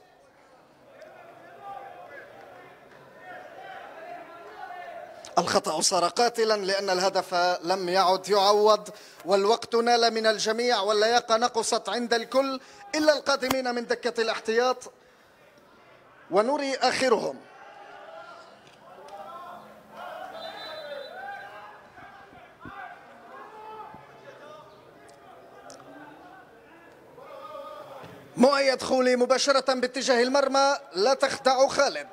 الخطأ صار قاتلا لأن الهدف لم يعد يعوض، والوقت نال من الجميع واللياقة نقصت عند الكل إلا القادمين من دكة الاحتياط، ونوري آخرهم. مؤيد خولي مباشرة باتجاه المرمى، لا تخدع خالد.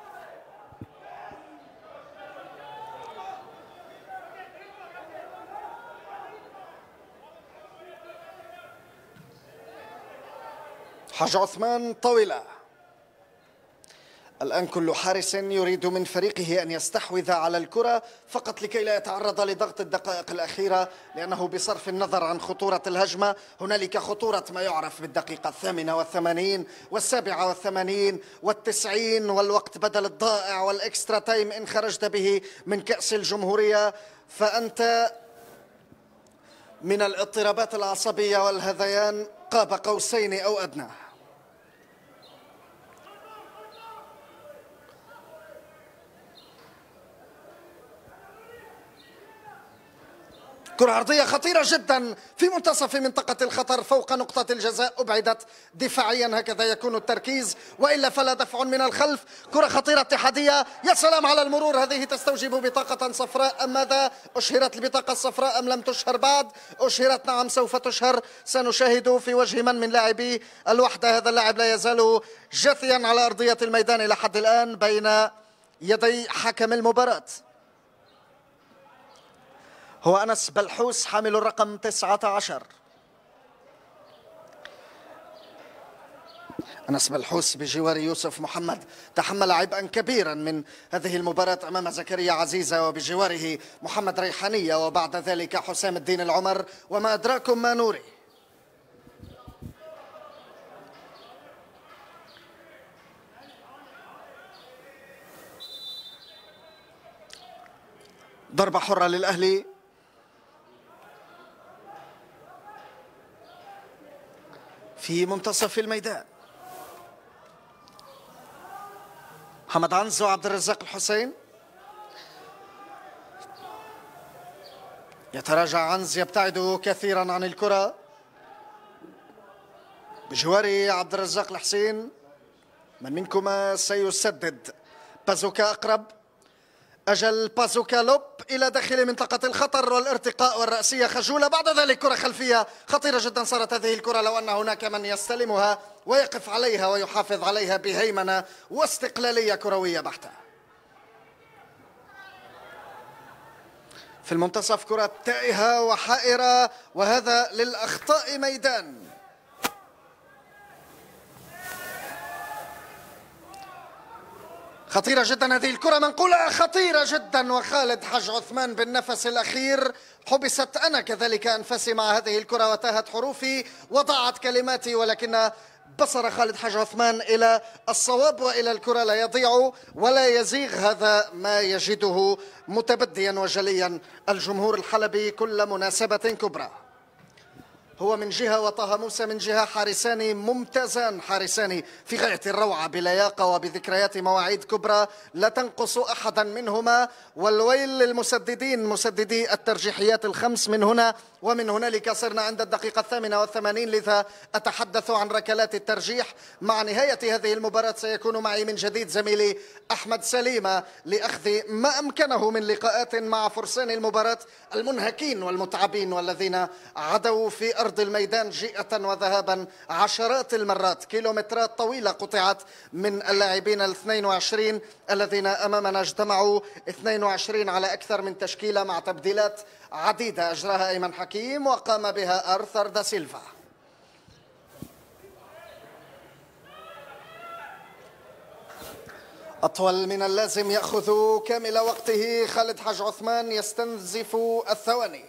حاج عثمان طويلة. الآن كل حارس يريد من فريقه أن يستحوذ على الكرة فقط لكي لا يتعرض لضغط الدقائق الأخيرة، لأنه بصرف النظر عن خطورة الهجمة هنالك خطورة ما يعرف بالدقيقة 88 و87 و90 والوقت بدل الضائع والإكسترا تايم إن خرجت به من كأس الجمهورية، فأنت من الاضطرابات العصبية والهذيان قاب قوسين أو أدنى. كرة عرضية خطيرة جدا في منتصف منطقة الخطر فوق نقطة الجزاء، أبعدت دفاعيا، هكذا يكون التركيز وإلا فلا دفع من الخلف. كرة خطيرة اتحادية، يا سلام على المرور، هذه تستوجب بطاقة صفراء أم ماذا؟ أشهرت البطاقة الصفراء أم لم تشهر بعد؟ أشهرت، نعم سوف تشهر، سنشاهد في وجه من لاعبي الوحدة. هذا اللاعب لا يزال جثيا على أرضية الميدان إلى حد الآن بين يدي حكم المباراة. هو أنس بلحوس حامل الرقم 19. أنس بلحوس بجوار يوسف محمد تحمل عبئا كبيرا من هذه المباراة أمام زكريا عزيزة، وبجواره محمد ريحانية، وبعد ذلك حسام الدين العمر، وما أدراكم ما نوري. ضربة حرة للأهلي. في منتصف الميدان محمد عنز وعبد الرزاق الحسين. يتراجع عنز، يبتعد كثيرا عن الكرة بجوار عبد الرزاق الحسين. من منكما سيسدد؟ بازوكا أقرب، أجل بازوكا لوب إلى داخل منطقة الخطر، والارتقاء والرأسية خجولة. بعد ذلك كرة خلفية خطيرة جدا صارت هذه الكرة، لو أن هناك من يستلمها ويقف عليها ويحافظ عليها بهيمنة واستقلالية كروية بحتة. في المنتصف كرة تائهة وحائرة، وهذا للأخطاء ميدان. خطيرة جدا هذه الكرة، منقولة خطيرة جدا، وخالد حج عثمان بالنفس الأخير. حبست أنا كذلك أنفسي مع هذه الكرة، وتاهت حروفي وضاعت كلماتي، ولكن بصر خالد حج عثمان إلى الصواب وإلى الكرة، لا يضيع ولا يزيغ. هذا ما يجده متبديا وجليا الجمهور الحلبي كل مناسبة كبرى. هو من جهة وطه موسى من جهة، حارسان ممتازان، حارسان في غاية الروعة بلياقة وبذكريات مواعيد كبرى لا تنقص أحدا منهما. والويل للمسددين، مسددي الترجيحيات الخمس من هنا ومن هنالك. صرنا عند الدقيقة 88، لذا أتحدث عن ركلات الترجيح. مع نهاية هذه المباراة سيكون معي من جديد زميلي أحمد سليمة لأخذ ما أمكنه من لقاءات مع فرسان المباراة المنهكين والمتعبين، والذين عدوا في أرض الميدان جيئة وذهابا عشرات المرات. كيلومترات طويلة قطعت من اللاعبين 22 الذين أمامنا، اجتمعوا 22 على أكثر من تشكيلة مع تبديلات عديدة أجراها أيمن حكيم وقام بها أرثر دا سيلفا. أطول من اللازم، يأخذ كامل وقته. خالد حج عثمان يستنزف الثواني،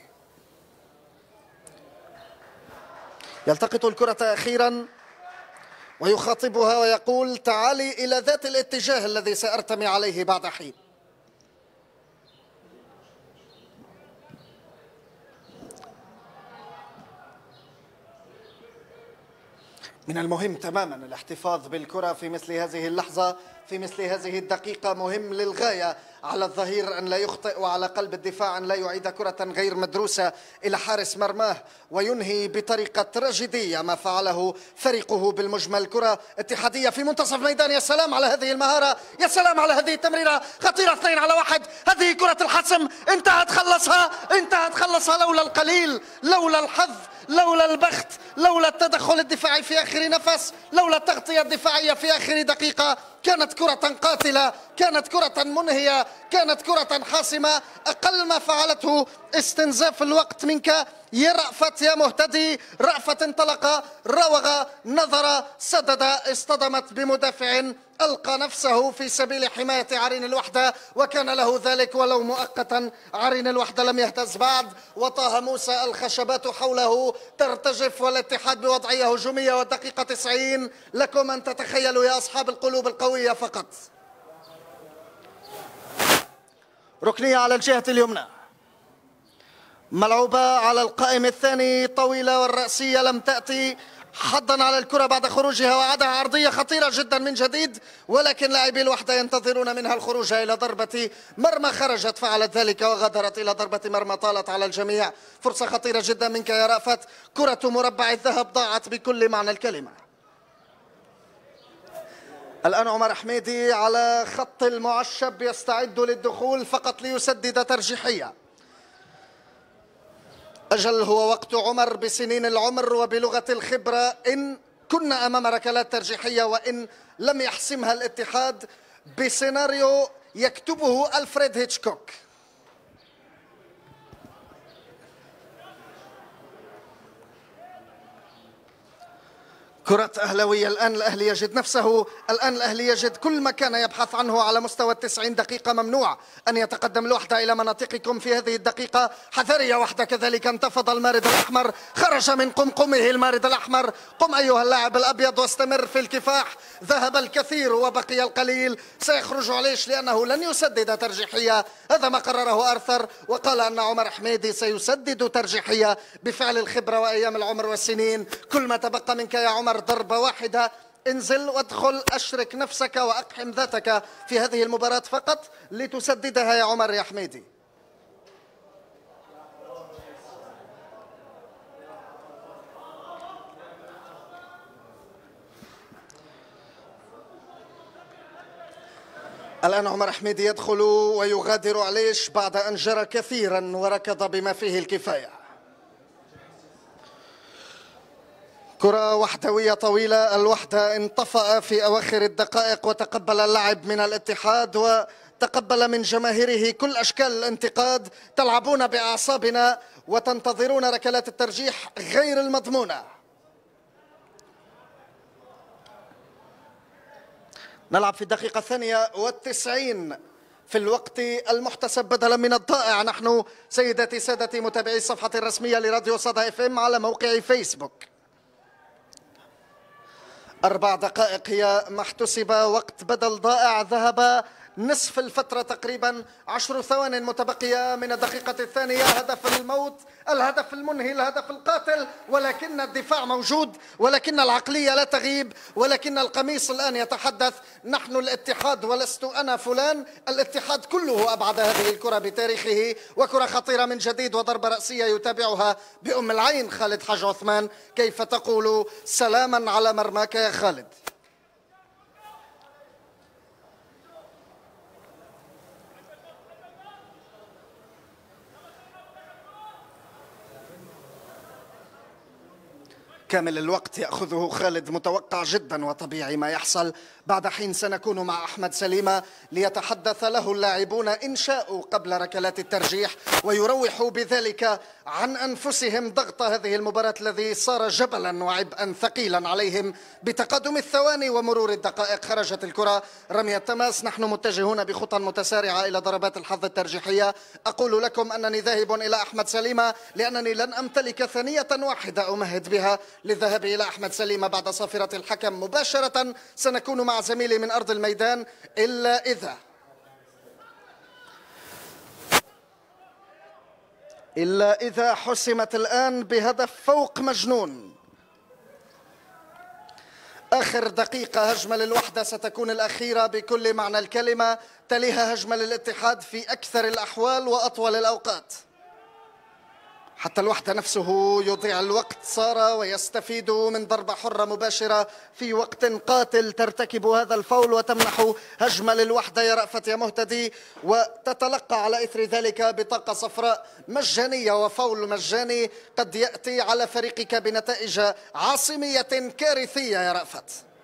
يلتقط الكرة أخيرا ويخاطبها ويقول تعالي إلى ذات الاتجاه الذي سأرتمي عليه بعد حين. من المهم تماما الاحتفاظ بالكرة في مثل هذه اللحظة، في مثل هذه الدقيقة. مهم للغاية على الظهير أن لا يخطئ، وعلى قلب الدفاع أن لا يعيد كرة غير مدروسة إلى حارس مرماه وينهي بطريقة تراجيدية ما فعله فريقه بالمجمل. كرة اتحادية في منتصف ميدان، يا سلام على هذه المهارة، يا سلام على هذه التمريرة خطيرة. 2 على 1، هذه كرة الحسم، انتهت خلصها، انتهت خلصها. لولا القليل، لولا الحظ، لولا البخت، لولا التدخل الدفاعي في آخر نفس، لولا التغطية الدفاعية في آخر دقيقة، كانت كرة قاتلة، كانت كرة منهية، كانت كرة حاسمة. أقل ما فعلته استنزاف الوقت منك يا رأفت يا مهتدي. رأفت انطلق، راوغ، نظر، سدد، اصطدمت بمدافع ألقى نفسه في سبيل حماية عرين الوحدة، وكان له ذلك ولو مؤقتا. عرين الوحدة لم يهتز بعد، وطه موسى الخشبات حوله ترتجف، والاتحاد بوضعية هجومية. والدقيقة 90 لكم أن تتخيلوا يا أصحاب القلوب القوية فقط. ركنية على الجهة اليمنى، ملعوبة على القائم الثاني، طويلة، والرأسية لم تأتي. حضا على الكرة بعد خروجها، وعادها عرضية خطيرة جدا من جديد، ولكن لاعبي الوحدة ينتظرون منها الخروج إلى ضربة مرمى. خرجت، فعلت ذلك وغادرت إلى ضربة مرمى. طالت على الجميع. فرصة خطيرة جدا منك يا رأفت. كرة مربع الذهب ضاعت بكل معنى الكلمة. الآن عمر حميدي على خط المعشب يستعد للدخول فقط ليسدد ترجيحية. أجل هو وقت عمر بسنين العمر وبلغة الخبرة. إن كنا أمام ركلات ترجيحية وإن لم يحسمها الاتحاد بسيناريو يكتبه ألفريد هيتشكوك. كرة أهلوية. الآن الأهلي يجد نفسه، الآن الأهلي يجد كل ما كان يبحث عنه على مستوى 90 دقيقة. ممنوع أن يتقدم الوحدة إلى مناطقكم في هذه الدقيقة. حذرية وحدة كذلك. انتفض المارد الأحمر، خرج من قمقمه المارد الأحمر. قم أيها اللاعب الأبيض واستمر في الكفاح. ذهب الكثير وبقي القليل. سيخرج عليش لأنه لن يسدد ترجيحية. هذا ما قرره أرثر، وقال أن عمر حميدي سيسدد ترجيحية بفعل الخبرة وأيام العمر والسنين. كل ما تبقى منك يا عمر ضربة واحدة. انزل وادخل، أشرك نفسك وأقحم ذاتك في هذه المباراة فقط لتسددها يا عمر يا حميدي. الآن عمر حميدي يدخل ويغادر عليش بعد أن جرى كثيرا وركض بما فيه الكفاية. كرة وحدوية طويلة. الوحدة انطفأ في أواخر الدقائق، وتقبل اللعب من الاتحاد وتقبل من جماهيره كل أشكال الانتقاد. تلعبون بأعصابنا وتنتظرون ركلات الترجيح غير المضمونة. نلعب في الدقيقة 92 في الوقت المحتسب بدلا من الضائع. نحن سيداتي سادتي متابعي الصفحة الرسمية لراديو صدى اف ام على موقع فيسبوك. 4 دقائق هي ما احتسب وقت بدل ضائع. ذهب نصف الفترة تقريبا. 10 ثوان متبقية من الدقيقة الثانية. هدف الموت، الهدف المنهي، الهدف القاتل، ولكن الدفاع موجود، ولكن العقلية لا تغيب، ولكن القميص الآن يتحدث. نحن الاتحاد ولست أنا فلان. الاتحاد كله أبعد هذه الكرة بتاريخه، وكرة خطيرة من جديد وضربة رأسية يتابعها بأم العين خالد حاج عثمان. كيف تقول سلاما على مرماك يا خالد؟ كامل الوقت يأخذه خالد. متوقع جدا وطبيعي ما يحصل. بعد حين سنكون مع أحمد سليمة ليتحدث له اللاعبون إن شاءوا قبل ركلات الترجيح، ويروحوا بذلك عن أنفسهم ضغط هذه المباراة الذي صار جبلا وعبئا ثقيلا عليهم بتقدم الثواني ومرور الدقائق. خرجت الكرة، رمي التماس. نحن متجهون بخطى متسارعة إلى ضربات الحظ الترجيحية. أقول لكم أنني ذاهب إلى أحمد سليمة لأنني لن أمتلك ثانية واحدة أمهد بها للذهاب إلى أحمد سليمة بعد صافرة الحكم مباشرة. سنكون مع زميلي من أرض الميدان إلا إذا حسمت الآن بهدف فوق مجنون. آخر دقيقة. هجمة للوحدة ستكون الأخيرة بكل معنى الكلمة. تليها هجمة للاتحاد في أكثر الأحوال وأطول الأوقات. حتى الوحدة نفسه يضيع الوقت صار ويستفيد من ضربة حرة مباشرة في وقت قاتل. ترتكب هذا الفاول وتمنح هجمة للوحدة يا رأفت يا مهتدي، وتتلقى على إثر ذلك بطاقة صفراء مجانية وفاول مجاني قد يأتي على فريقك بنتائج عاصمية كارثية يا رأفت.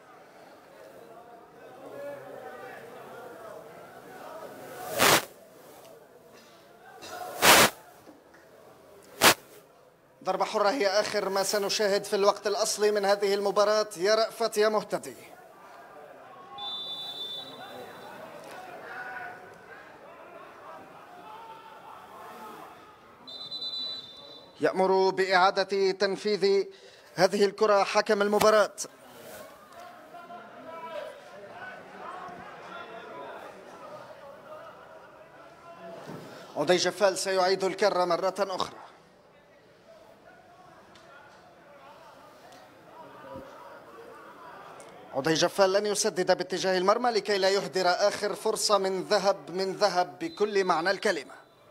ضربة حرة هي آخر ما سنشاهد في الوقت الأصلي من هذه المباراة يا رأفت يا مهتدي. يأمر بإعادة تنفيذ هذه الكرة حكم المباراة. عدي جفال سيعيد الكرة مرة أخرى. عدي جفال لن يسدد باتجاه المرمى لكي لا يهدر آخر فرصة من ذهب بكل معنى الكلمة،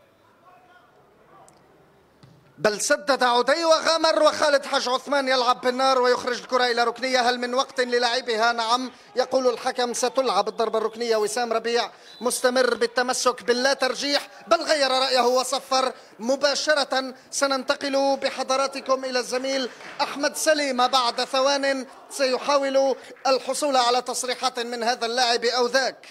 بل سدد عدي وغامر، وخالد حج عثمان يلعب بالنار ويخرج الكرة إلى ركنية. هل من وقت للاعبها؟ نعم، يقول الحكم ستلعب الضربة الركنية. وسام ربيع مستمر بالتمسك باللا ترجيح، بل غير رأيه وصفر مباشرة. سننتقل بحضراتكم إلى الزميل أحمد سليمة بعد ثوان، سيحاول الحصول على تصريحات من هذا اللاعب أو ذاك.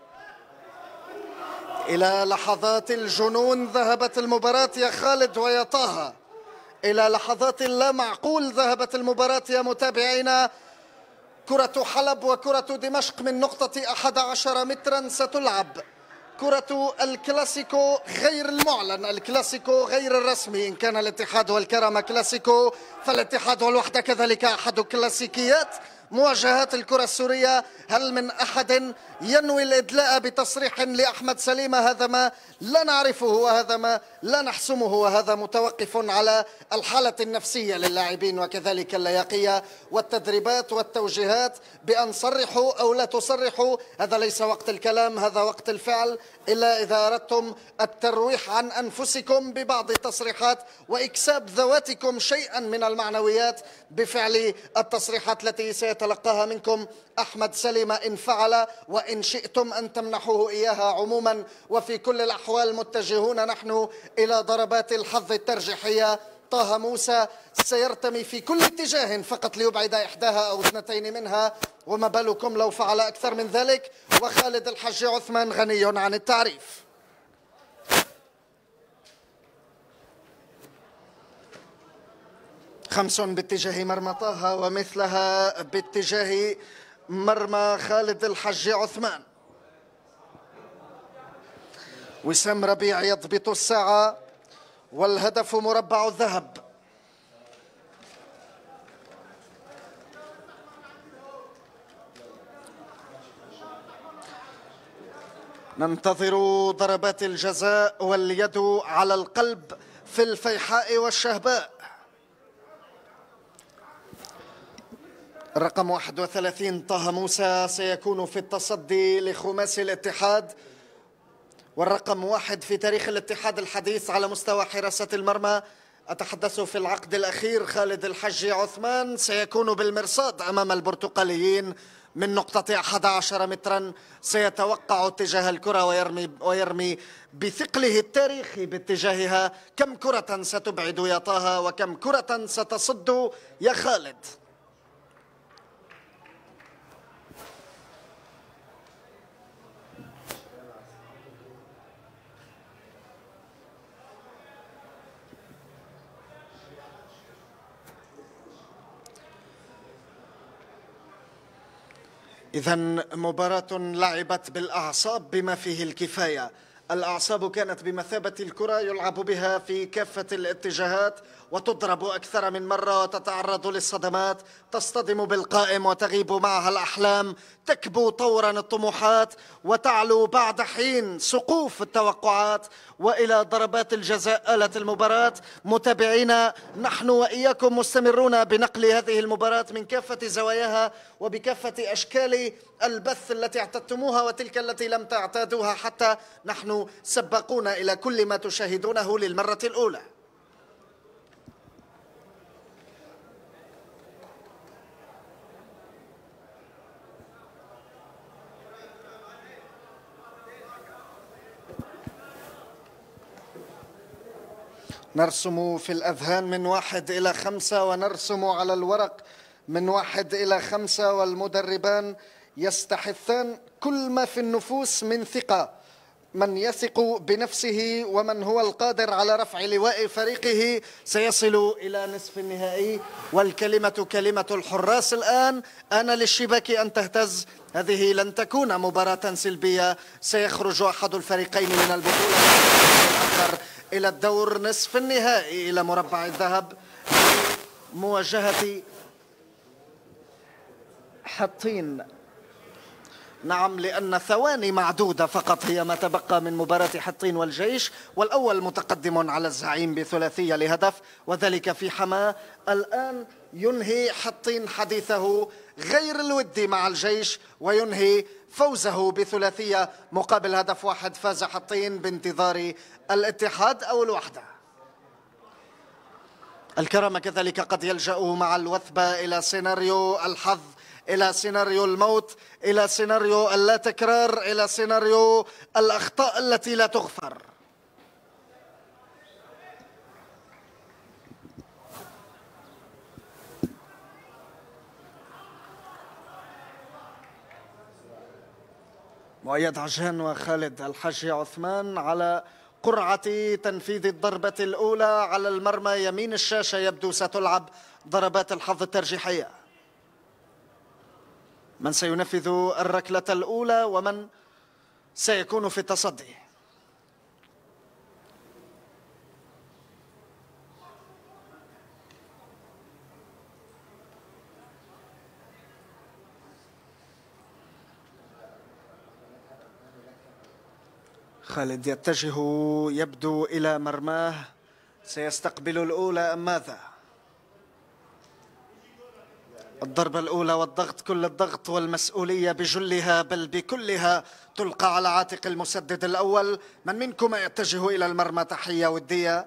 إلى لحظات الجنون ذهبت المباراة يا خالد ويا طه، إلى لحظات لا معقول ذهبت المباراة يا متابعينا. كرة حلب وكرة دمشق من نقطة 11 مترا ستلعب. كرة الكلاسيكو غير المعلن، الكلاسيكو غير الرسمي. إن كان الاتحاد والكرامة كلاسيكو، فالاتحاد والوحدة كذلك أحد كلاسيكيات مواجهات الكرة السورية. هل من أحد ينوي الإدلاء بتصريح لأحمد سليمة؟ هذا ما لا نعرفه وهذا ما لا نحسمه، وهذا متوقف على الحالة النفسية للاعبين وكذلك اللياقية والتدريبات والتوجيهات بأن صرحوا أو لا تصرحوا. هذا ليس وقت الكلام، هذا وقت الفعل، إلا إذا أردتم الترويح عن أنفسكم ببعض التصريحات وإكساب ذواتكم شيئا من المعنويات بفعل التصريحات التي سيتلقاها منكم أحمد سليمة إن فعل، وإن شئتم أن تمنحوه إياها. عموما وفي كل الأحوال متجهون نحن إلى ضربات الحظ الترجيحية. طه موسى سيرتمي في كل اتجاه فقط ليبعد إحداها أو اثنتين منها، وما بالكم لو فعل أكثر من ذلك. وخالد الحج عثمان غني عن التعريف. خمس باتجاه مرمى طه ومثلها باتجاه مرمى خالد الحج عثمان. وسام ربيع يضبط الساعة والهدف مربع الذهب. ننتظر ضربات الجزاء واليد على القلب في الفيحاء والشهباء. الرقم 31 طه موسى سيكون في التصدي لخماسي الاتحاد، والرقم 1 في تاريخ الاتحاد الحديث على مستوى حراسة المرمى، أتحدث في العقد الأخير، خالد الحج عثمان سيكون بالمرصاد أمام البرتقاليين من نقطة 11 مترا. سيتوقع اتجاه الكرة ويرمي بثقله التاريخي باتجاهها. كم كرة ستبعد يا طه وكم كرة ستصد يا خالد؟ إذن مباراة لعبت بالأعصاب بما فيه الكفاية. الأعصاب كانت بمثابة الكرة يلعب بها في كافة الاتجاهات وتضرب أكثر من مرة وتتعرض للصدمات، تصطدم بالقائم وتغيب معها الأحلام، تكبو طورا الطموحات وتعلو بعد حين سقوف التوقعات. وإلى ضربات الجزاء آلت المباراة. متابعينا، نحن وإياكم مستمرون بنقل هذه المباراة من كافة زواياها وبكافة أشكال البث التي اعتدتموها وتلك التي لم تعتادوها، حتى نحن سبقون إلى كل ما تشاهدونه للمرة الأولى. نرسم في الأذهان من 1 إلى 5 ونرسم على الورق من 1 إلى 5، والمدربان يستحثان كل ما في النفوس من ثقة. من يثق بنفسه ومن هو القادر على رفع لواء فريقه سيصل إلى نصف النهائي. والكلمة كلمة الحراس الآن. آن للشباك أن تهتز. هذه لن تكون مباراة سلبية. سيخرج أحد الفريقين من البطولة الآخر إلى الدور نصف النهائي، إلى مربع الذهب لمواجهة حطين. نعم، لأن ثواني معدودة فقط هي ما تبقى من مباراة حطين والجيش، والأول متقدم على الزعيم بثلاثية لهدف وذلك في حماة. الآن ينهي حطين حديثه غير الودي مع الجيش وينهي فوزه بثلاثية مقابل هدف واحد فاز حطين بانتظار الاتحاد أو الوحدة. الكرامة كذلك قد يلجأ مع الوثبة إلى سيناريو الحظ، إلى سيناريو الموت، إلى سيناريو اللا تكرار، إلى سيناريو الأخطاء التي لا تغفر. مؤيد عجان وخالد الحاجي عثمان على قرعة تنفيذ الضربة الأولى على المرمى يمين الشاشة. يبدو ستلعب ضربات الحظ الترجيحية. من سينفذ الركلة الأولى ومن سيكون في التصدي؟ خالد يتجه يبدو إلى مرماه، سيستقبل الأولى أم ماذا؟ الضربة الأولى والضغط، كل الضغط والمسؤولية بجلها بل بكلها تلقى على عاتق المسدد الأول. من منكم يتجه إلى المرمى؟ تحية ودية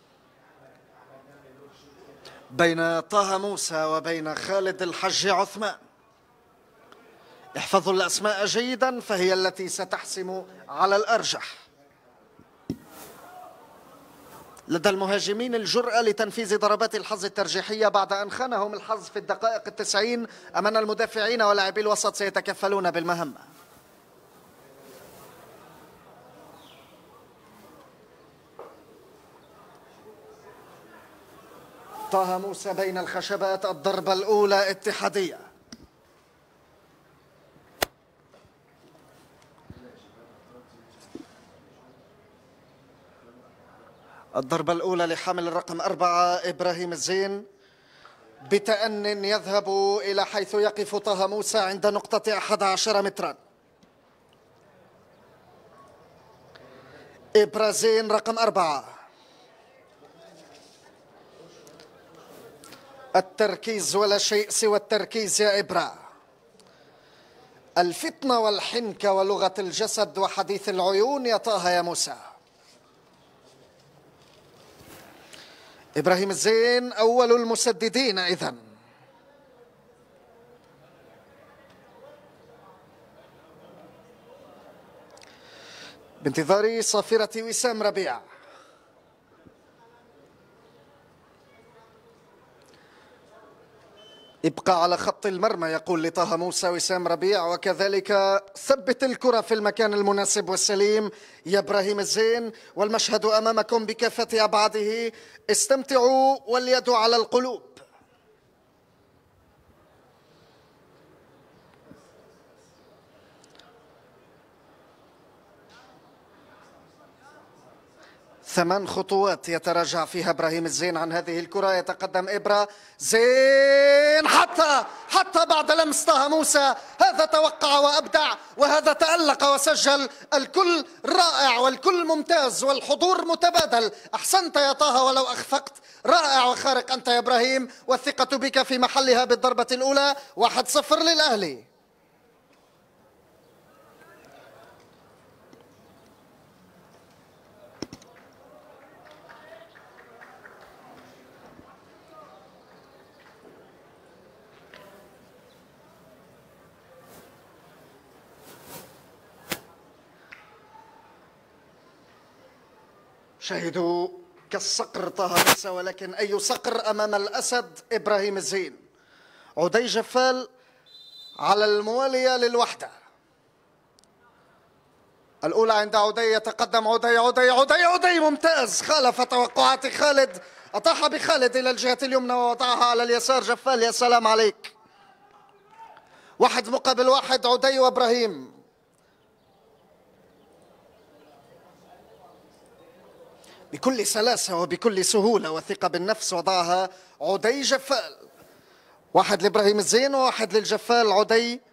بين طه موسى وبين خالد الحاج عثمان. احفظوا الأسماء جيدا فهي التي ستحسم على الأرجح. لدى المهاجمين الجرأة لتنفيذ ضربات الحظ الترجيحية بعد أن خانهم الحظ في الدقائق 90. أمام المدافعين ولاعبي الوسط سيتكفلون بالمهمة. طه موسى بين الخشبات. الضربة الأولى اتحادية. الضربة الأولى لحامل الرقم 4 إبراهيم الزين. بتأن يذهب إلى حيث يقف طه موسى عند نقطة 11 مترا. إبرازين رقم 4. التركيز ولا شيء سوى التركيز يا إبرا. الفطنة والحنكة ولغة الجسد وحديث العيون يا طه يا موسى. إبراهيم الزين أول المسددين إذن. بانتظار صافرة وسام ربيع. ابقى على خط المرمى يقول لطه موسى وسام ربيع، وكذلك ثبت الكرة في المكان المناسب والسليم يا إبراهيم الزين. والمشهد أمامكم بكافة أبعاده. استمتعوا واليد على القلوب. ثمان خطوات يتراجع فيها إبراهيم الزين عن هذه الكرة. يتقدم إبرا زين حتى بعد لمس طه موسى. هذا توقع وأبدع وهذا تألق وسجل. الكل رائع والكل ممتاز والحضور متبادل. أحسنت يا طه ولو أخفقت. رائع وخارق أنت يا إبراهيم، والثقة بك في محلها بالضربة الأولى. 1-0 للأهلي. شاهدوا كالصقر طه موسى، ولكن أي صقر أمام الأسد إبراهيم الزين. عدي جفال على الموالية للوحدة. الأولى عند عدي. يتقدم عدي ممتاز. خالف توقعات خالد. أطاح بخالد إلى الجهة اليمنى ووضعها على اليسار. جفال يا سلام عليك. 1 مقابل 1 عدي وإبراهيم. بكل سلاسة وبكل سهولة وثقة بالنفس وضعها عدي جفال. 1 لإبراهيم الزين و1 للجفال عدي.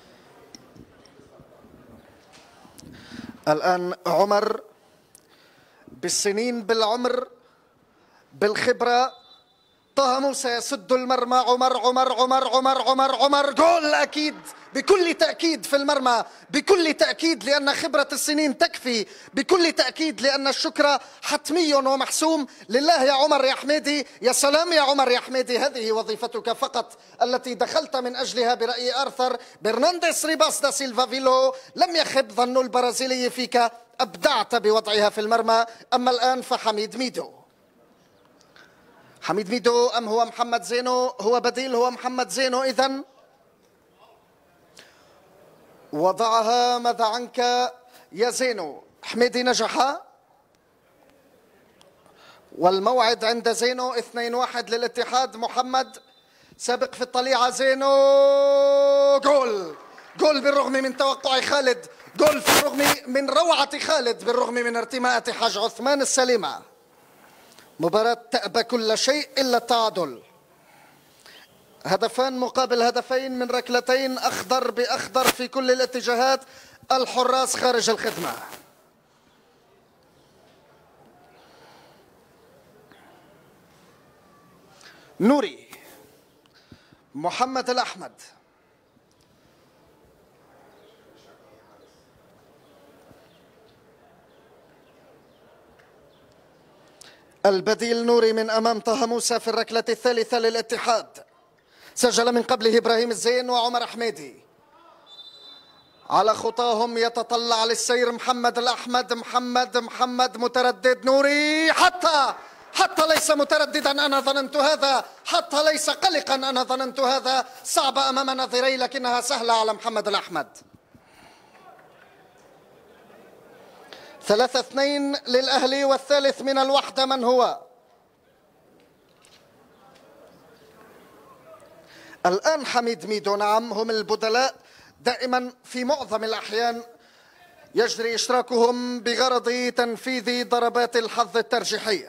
الآن عمر بالسنين، بالعمر، بالخبرة. طه موسى يسد المرمى. عمر عمر عمر عمر عمر عمر، جول أكيد بكل تأكيد في المرمى، بكل تأكيد لأن خبرة السنين تكفي، بكل تأكيد لأن الشكر حتمي ومحسوم لله. يا عمر يا حميدي، يا سلام يا عمر يا حميدي، هذه وظيفتك فقط التي دخلت من أجلها برأي آرثر. برنانديز ريباس دا سيلفا فيلو، لم يخب ظن البرازيلي فيك، أبدعت بوضعها في المرمى. أما الآن فحميد ميدو. حميد ميدو أم هو محمد زينو؟ هو بديل، هو محمد زينو. إذن وضعها. ماذا عنك يا زينو؟ حميدي نجح، والموعد عند زينو 2-1 للاتحاد. محمد سابق في الطليعة. زينو جول، جول بالرغم من توقع خالد، جول بالرغم من روعة خالد، بالرغم من ارتماءة حاج عثمان السليمة. مباراة تأبى كل شيء إلا التعادل. هدفان مقابل هدفين من ركلتين، أخضر بأخضر في كل الاتجاهات. الحراس خارج الخدمة. نوري، محمد الأحمد، البديل نوري من أمام طه موسى في الركلة الثالثة للاتحاد. سجل من قبله إبراهيم الزين وعمر حميدي. على خطاهم يتطلع للسير محمد الأحمد. محمد متردد. نوري حتى ليس مترددا، أنا ظننت هذا، حتى ليس قلقا، أنا ظننت هذا. صعبة أمام نظيري لكنها سهلة على محمد الأحمد. 3-2 للأهلي، والثالث من الوحدة من هو؟ الآن حميد ميدو. نعم، هم البدلاء دائما في معظم الأحيان يجري إشراكهم بغرض تنفيذ ضربات الحظ الترجيحية.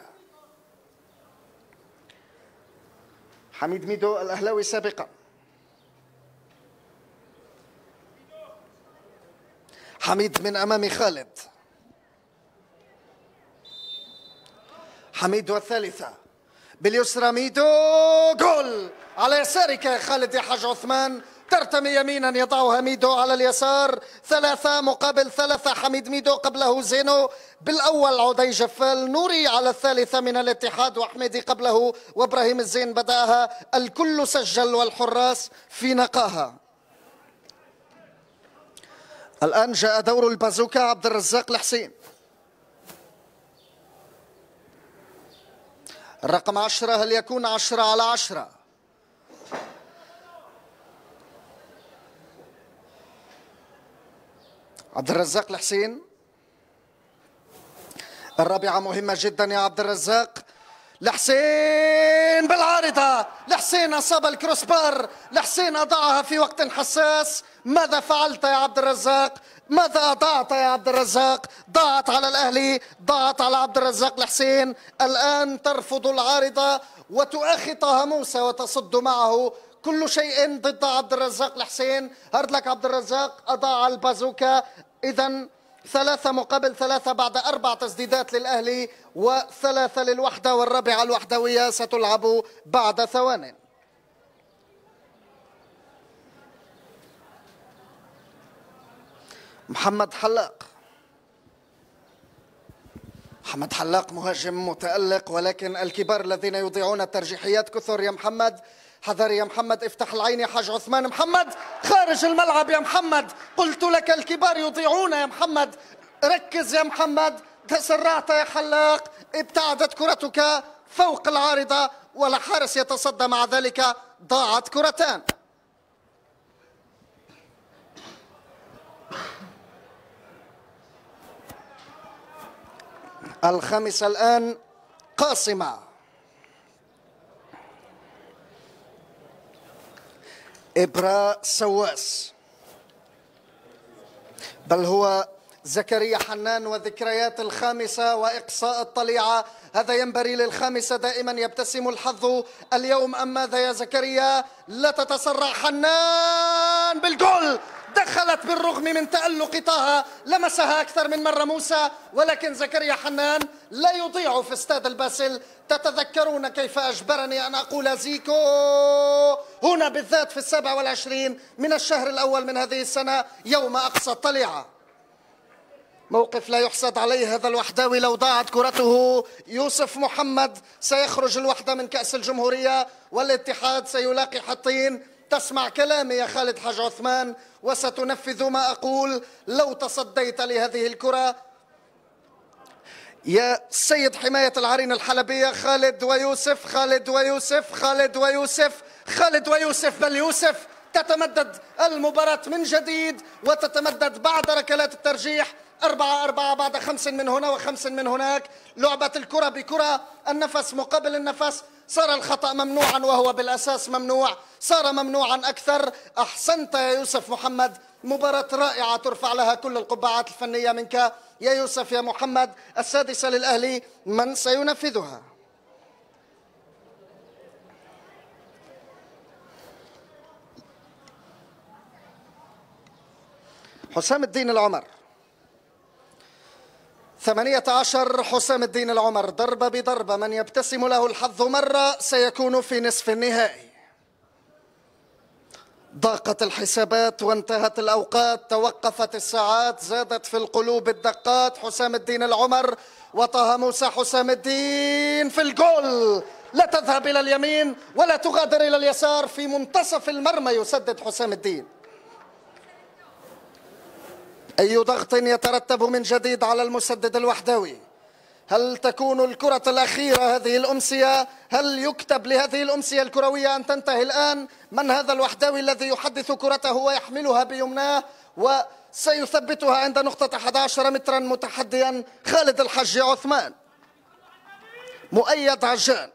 حميد ميدو الأهلاوي سابقا. حميد من أمام خالد. حميد والثالثة باليسرى. ميدو جول على يسارك يا خالد يا حاج عثمان. ترتمي يمينا يضعها ميدو على اليسار. 3-3. حميد ميدو، قبله زينو، بالأول عدي جفال. نوري على الثالثة من الاتحاد، وحميدي قبله، وإبراهيم الزين بدأها. الكل سجل والحراس في نقاها. الآن جاء دور البازوكا عبد الرزاق الحسين. الرقم 10، هل يكون 10-10؟ عبد الرزاق الحسين. الرابعة مهمة جدا يا عبد الرزاق. لحسين بالعارضة. لحسين أصاب الكروسبار. لحسين أضعها في وقت حساس. ماذا فعلت يا عبد الرزاق؟ ماذا أضعت يا عبد الرزاق؟ ضاعت على الأهلي، ضاعت على عبد الرزاق الحسين. الآن ترفض العارضة وتؤخي طه موسى وتصد معه. كل شيء ضد عبد الرزاق الحسين. هارد لك عبد الرزاق، أضاع البازوكا. إذن 3-3 بعد 4 تسديدات للأهلي و3 للوحدة، والرابعة الوحدوية ستلعب بعد ثوان. محمد حلاق مهاجم متألق، ولكن الكبار الذين يضيعون الترجيحيات كثر. يا محمد حذر يا محمد، افتح العين يا حاج عثمان. محمد خارج الملعب يا محمد، قلت لك الكبار يضيعون يا محمد. ركز يا محمد، تسرعت يا حلاق، ابتعدت كرتك فوق العارضة ولا حارس يتصدى، مع ذلك ضاعت كرتان. الخامسة الآن قاسمة. إبرا سواس، بل هو زكريا حنان. وذكريات الخامسة وإقصاء الطليعة، هذا ينبري للخامسة دائما. يبتسم الحظ اليوم أم ماذا يا زكريا؟ لا تتسرع. حنان بالجول، دخلت بالرغم من تألق طه، لمسها أكثر من مرة موسى، ولكن زكريا حنان لا يضيع في استاد الباسل. تتذكرون كيف أجبرني أن أقول زيكو هنا بالذات في 27 من الشهر الأول من هذه السنة يوم أقصى الطليعة. موقف لا يحسد عليه هذا الوحداوي. لو ضاعت كرته يوسف محمد سيخرج الوحدة من كأس الجمهورية، والاتحاد سيلاقي حطين. تسمع كلامي يا خالد حاج عثمان وستنفذ ما أقول. لو تصديت لهذه الكرة يا سيد حماية العرين الحلبية، خالد ويوسف، خالد ويوسف، خالد ويوسف، خالد ويوسف، بل يوسف. تتمدد المباراة من جديد وتتمدد بعد ركلات الترجيح. 4-4 بعد 5 من هنا و5 من هناك. لعبة الكرة بكرة، النفس مقابل النفس. صار الخطأ ممنوعا وهو بالأساس ممنوع، صار ممنوعا أكثر. أحسنت يا يوسف محمد، مباراة رائعة ترفع لها كل القبعات الفنية منك يا يوسف يا محمد. السادسة للأهلي، من سينفذها؟ حسام الدين العمر. 18 حسام الدين العمر، ضربة بضربة، من يبتسم له الحظ مرة سيكون في نصف النهائي. ضاقت الحسابات وانتهت الأوقات، توقفت الساعات، زادت في القلوب الدقات. حسام الدين العمر وطه موسى. حسام الدين في الجول، لا تذهب إلى اليمين ولا تغادر إلى اليسار، في منتصف المرمى يسدد حسام الدين. أي ضغط يترتب من جديد على المسدد الوحداوي؟ هل تكون الكرة الأخيرة هذه الأمسية؟ هل يكتب لهذه الأمسية الكروية أن تنتهي الآن؟ من هذا الوحداوي الذي يحدث كرته ويحملها بيمناه وسيثبتها عند نقطة 11 مترا متحديا؟ خالد الحاج عثمان. مؤيد عجان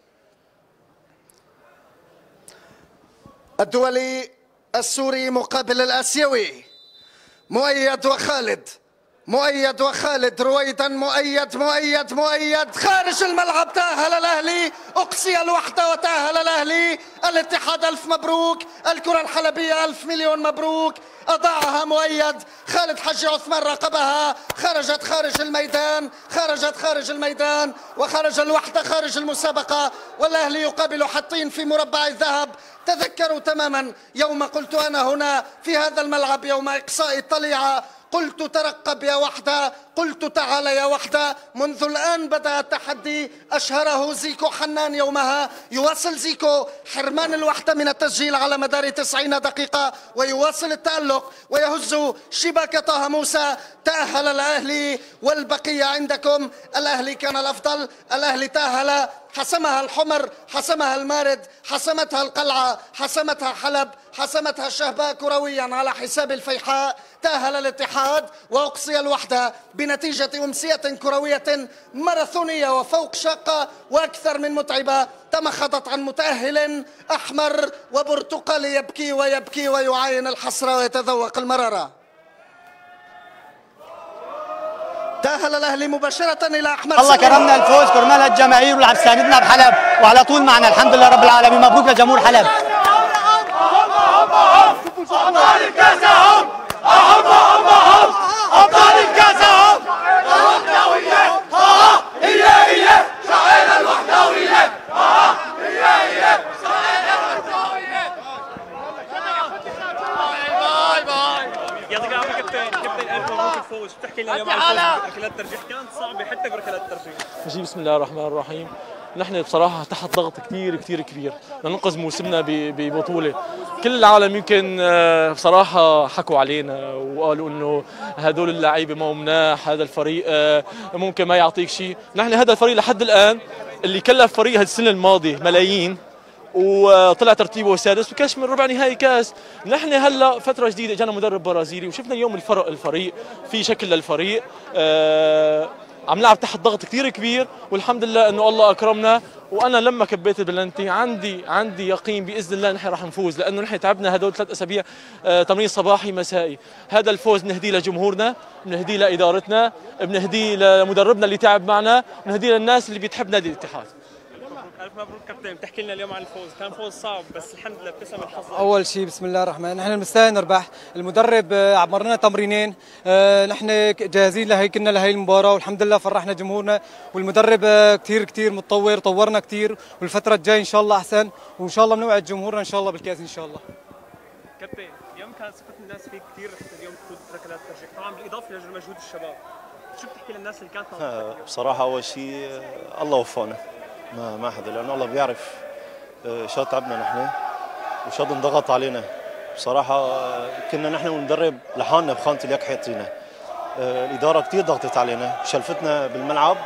الدولي السوري مقابل الآسيوي. مؤيد وخالد، مؤيد وخالد، رويدا مؤيد، مؤيد مؤيد، خارج الملعب. تأهل الأهلي، أقصي الوحدة وتأهل الأهلي. الاتحاد ألف مبروك، الكرة الحلبية ألف مليون مبروك. أضاعها مؤيد، خالد حج عثمان راقبها، خرجت خارج الميدان، خرجت خارج الميدان، وخرج الوحدة خارج المسابقة، والأهلي يقابل حطين في مربع الذهب. تذكروا تماما يوم قلت أنا هنا في هذا الملعب يوم إقصاء الطليعة، قلت ترقب يا وحدة، قلت تعال يا وحدة. منذ الآن بدأ التحدي، أشهره زيكو حنان يومها. يواصل زيكو حرمان الوحدة من التسجيل على مدار 90 دقيقة، ويواصل التألق ويهز شباك طه موسى. تأهل الأهلي والبقية عندكم. الأهلي كان الأفضل، الأهلي تأهل. حسمها الحمر، حسمها المارد، حسمتها القلعة، حسمتها حلب، حسمتها الشهباء كرويا على حساب الفيحاء. تأهل الاتحاد وأقصي الوحدة بنتيجة أمسية كروية ماراثونية وفوق شاقة وأكثر من متعبة، تمخضت عن متأهل أحمر وبرتقالي يبكي ويبكي ويعاين الحسرة ويتذوق المرارة. تأهل الأهلي مباشرة إلى أحمد. الله كرمنا الفوز، كرمالها الجماهير والعب ساندنا بحلب وعلى طول معنا. الحمد لله رب العالمين، مبروك لجمهور حلب. أبطال الكأس هم، أبطال الكأس هم، الوحدوية هي شعير الوحدوية، هي شعير الوحدوية. باي باي. يعطيك العافية كابتن ألف مبروك الفوز. بتحكي لنا اليوم عن الفوز بركلات الترجيح، كانت صعبة حتى بركلات الترجيح. بسم الله الرحمن الرحيم. نحن بصراحة تحت ضغط كثير كبير لننقذ موسمنا ببطولة. كل العالم يمكن بصراحة حكوا علينا وقالوا انه هدول اللعيبة ما مناح، هذا الفريق ممكن ما يعطيك شيء. نحن هذا الفريق لحد الآن اللي كلف فريق السنة الماضية ملايين وطلع ترتيبه سادس وكاش من ربع نهائي كاس. نحن هلا فترة جديدة اجانا مدرب برازيلي وشفنا اليوم الفريق في شكل للفريق. عم نلعب تحت ضغط كثير كبير، والحمد لله انه الله اكرمنا. وانا لما كبيت البلنتي عندي يقين باذن الله نحن رح نفوز، لانه نحن تعبنا هدول 3 اسابيع تمرين صباحي مسائي. هذا الفوز بنهديه لجمهورنا، بنهديه لادارتنا، بنهديه لمدربنا اللي تعب معنا، بنهديه للناس اللي بتحب نادي الاتحاد. ألف مبروك كابتن، بتحكي لنا اليوم عن الفوز، كان فوز صعب بس الحمد لله ابتسم الحظ. اول شيء بسم الله الرحمن، نحن مستاهل نربح، المدرب عمرنا تمرينين، نحن جاهزين لهي المباراه، والحمد لله فرحنا جمهورنا، والمدرب كثير متطور، طورنا كثير، والفتره الجايه ان شاء الله احسن، وان شاء الله بنوعد جمهورنا ان شاء الله بالكاس ان شاء الله. كابتن اليوم كان ثقة الناس فيك كثير حتى اليوم تفوز بركلات ترجيح، طبعا بالاضافه لمجهود الشباب، شو بتحكي للناس اللي كانت بصراحه اول شيء الله وفقنا، ما حدا، لانه الله بيعرف شو تعبنا نحن وشو انضغط علينا. بصراحه كنا نحن وندرب لحالنا بخانه اليك حيطينا، الاداره كثير ضغطت علينا، شلفتنا بالملعب،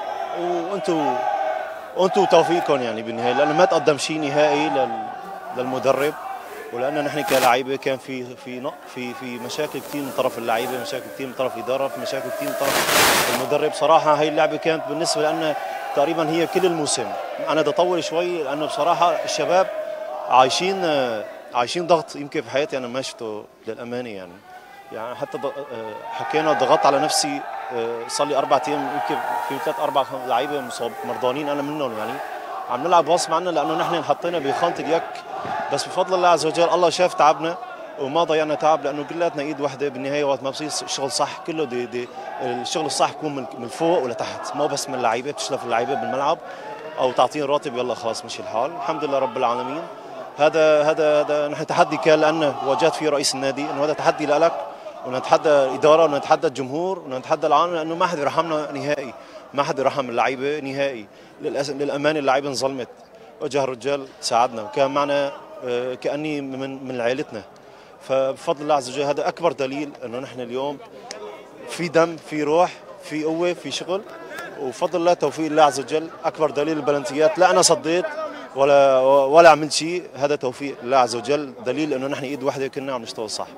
وانتم توفيقكم يعني بالنهايه، لانه ما تقدم شيء نهائي للمدرب، ولان نحن كلاعيبه كان في مشاكل كثير من طرف اللعيبه، مشاكل كثير من طرف الاداره، في مشاكل كثير من طرف المدرب. صراحه هي اللعبه كانت بالنسبه لنا تقريبا هي كل الموسم. انا بدي اطول شوي لانه بصراحه الشباب عايشين ضغط يمكن في حياتي انا ما شفته للامانه يعني حتى حكينا ضغطت على نفسي، صار لي 4 ايام يمكن في 3 4 لعيبه مرضانين انا منهم، يعني عم نلعب غصب عنا لانه نحن انحطينا بخانه اليك، بس بفضل الله عز وجل الله شاف تعبنا وما ضيعنا تعب، لانه كلياتنا ايد واحده بالنهايه. وقت ما بصير الشغل صح كله دي الشغل الصح بيكون من فوق ولتحت، مو بس من اللعيبه، بتشلف اللعيبه بالملعب او تعطيهم راتب يلا خلاص مشي الحال. الحمد لله رب العالمين. هذا نحن تحدي كان لانه واجهت فيه رئيس النادي، انه هذا تحدي لك، ونتحدى الاداره ونتحدى الجمهور ونتحدى العالم، لانه ما حدا يرحمنا نهائي، ما حدا يرحم اللعيبه نهائي. للامانه اللعيبه انظلمت، وجه الرجال ساعدنا وكان معنا كاني من عائلتنا. فبفضل الله عز وجل هذا اكبر دليل انه نحن اليوم في دم، في روح، في قوه، في شغل، وبفضل الله توفيق الله عز وجل. اكبر دليل البلنتيات، لا انا صديت ولا عملت شيء، هذا توفيق الله عز وجل، دليل انه نحن ايد واحده كنا عم نشتغل صح.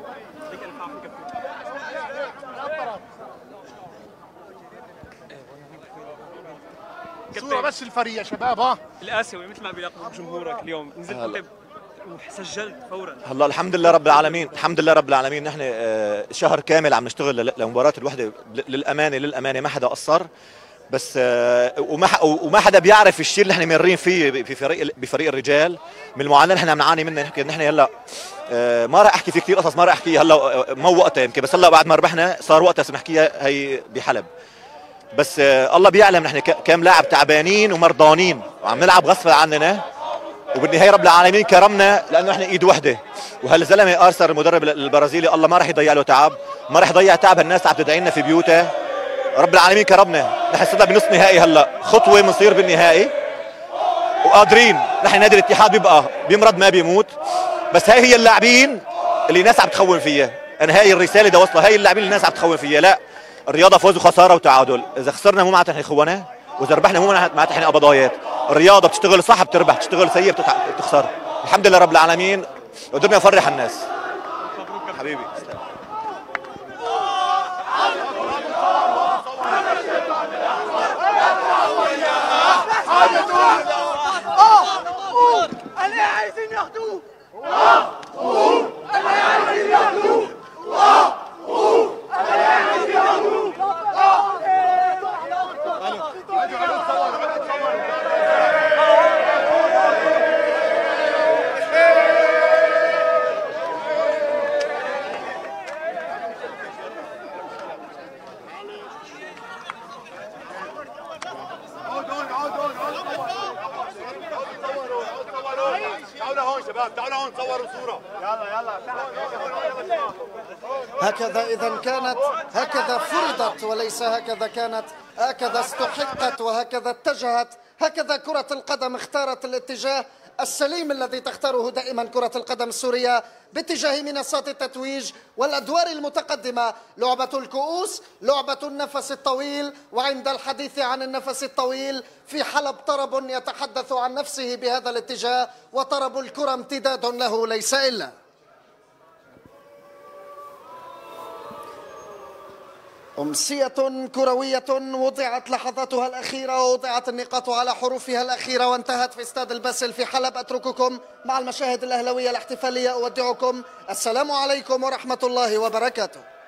صورة بس الفريق يا شباب. ها الاسيوي مثل ما بيلاقب جمهورك اليوم نزلت انت وسجلت فورا. هلا الحمد لله رب العالمين، الحمد لله رب العالمين. نحن شهر كامل عم نشتغل لمباراة الوحدة، للأمانة ما حدا قصر، بس وما حدا بيعرف الشيء اللي نحن مرين فيه بفريق الرجال من المعاناة اللي نحن عم نعاني منها. نحن هلا ما راح احكي في كثير قصص، ما راح احكيها هلا، مو وقتها يمكن، بس هلا بعد ما ربحنا صار وقتها نحكيها هي بحلب. بس الله بيعلم نحن كم لاعب تعبانين ومرضانين وعم نلعب غصب عننا، وبالنهايه رب العالمين كرمنا لانه احنا ايد وحده. وهالزلمه ارثر المدرب البرازيلي الله ما راح يضيع له تعب، ما راح يضيع تعب الناس عم تدعي لنا في بيوتها. رب العالمين كرمنا، نحن صرنا بنص نهائي، هلا خطوه بنصير بالنهائي وقادرين. نحن نادي الاتحاد بيمرض ما بيموت، بس هي اللاعبين اللي الناس عم تخون فيها. انا هاي الرساله بدي اوصلها، هي اللاعبين اللي الناس عم تخون فيها. لا، الرياضه فوز وخساره وتعادل، اذا خسرنا مو معناتها نحن خونه، واذا ربحنا مو معناتها نحن قبضايات. الرياضه بتشتغل صح بتربح، بتشتغل سيء بتخسر. الحمد لله رب العالمين قدرنا نفرح الناس. حبيبي اللي عايزين ياخدوه، اللي عايزين ياخدوه، اللي عايزين ياخدوه. تعالوا هون شباب، تعالوا هون صوروا صورة. يلا هكذا إذا كانت، هكذا فرضت وليس هكذا كانت، هكذا استحقت وهكذا اتجهت، هكذا كرة القدم اختارت الاتجاه السليم الذي تختاره دائما كرة القدم السورية باتجاه منصات التتويج والأدوار المتقدمة. لعبة الكؤوس، لعبة النفس الطويل. وعند الحديث عن النفس الطويل، في حلب طرب يتحدث عن نفسه بهذا الاتجاه، وطرب الكرة امتداد له ليس إلا. أمسية كروية وضعت لحظاتها الأخيرة ووضعت النقاط على حروفها الأخيرة وانتهت في استاد الباسل في حلب. أترككم مع المشاهد الأهلوية الاحتفالية، أودعكم، السلام عليكم ورحمة الله وبركاته.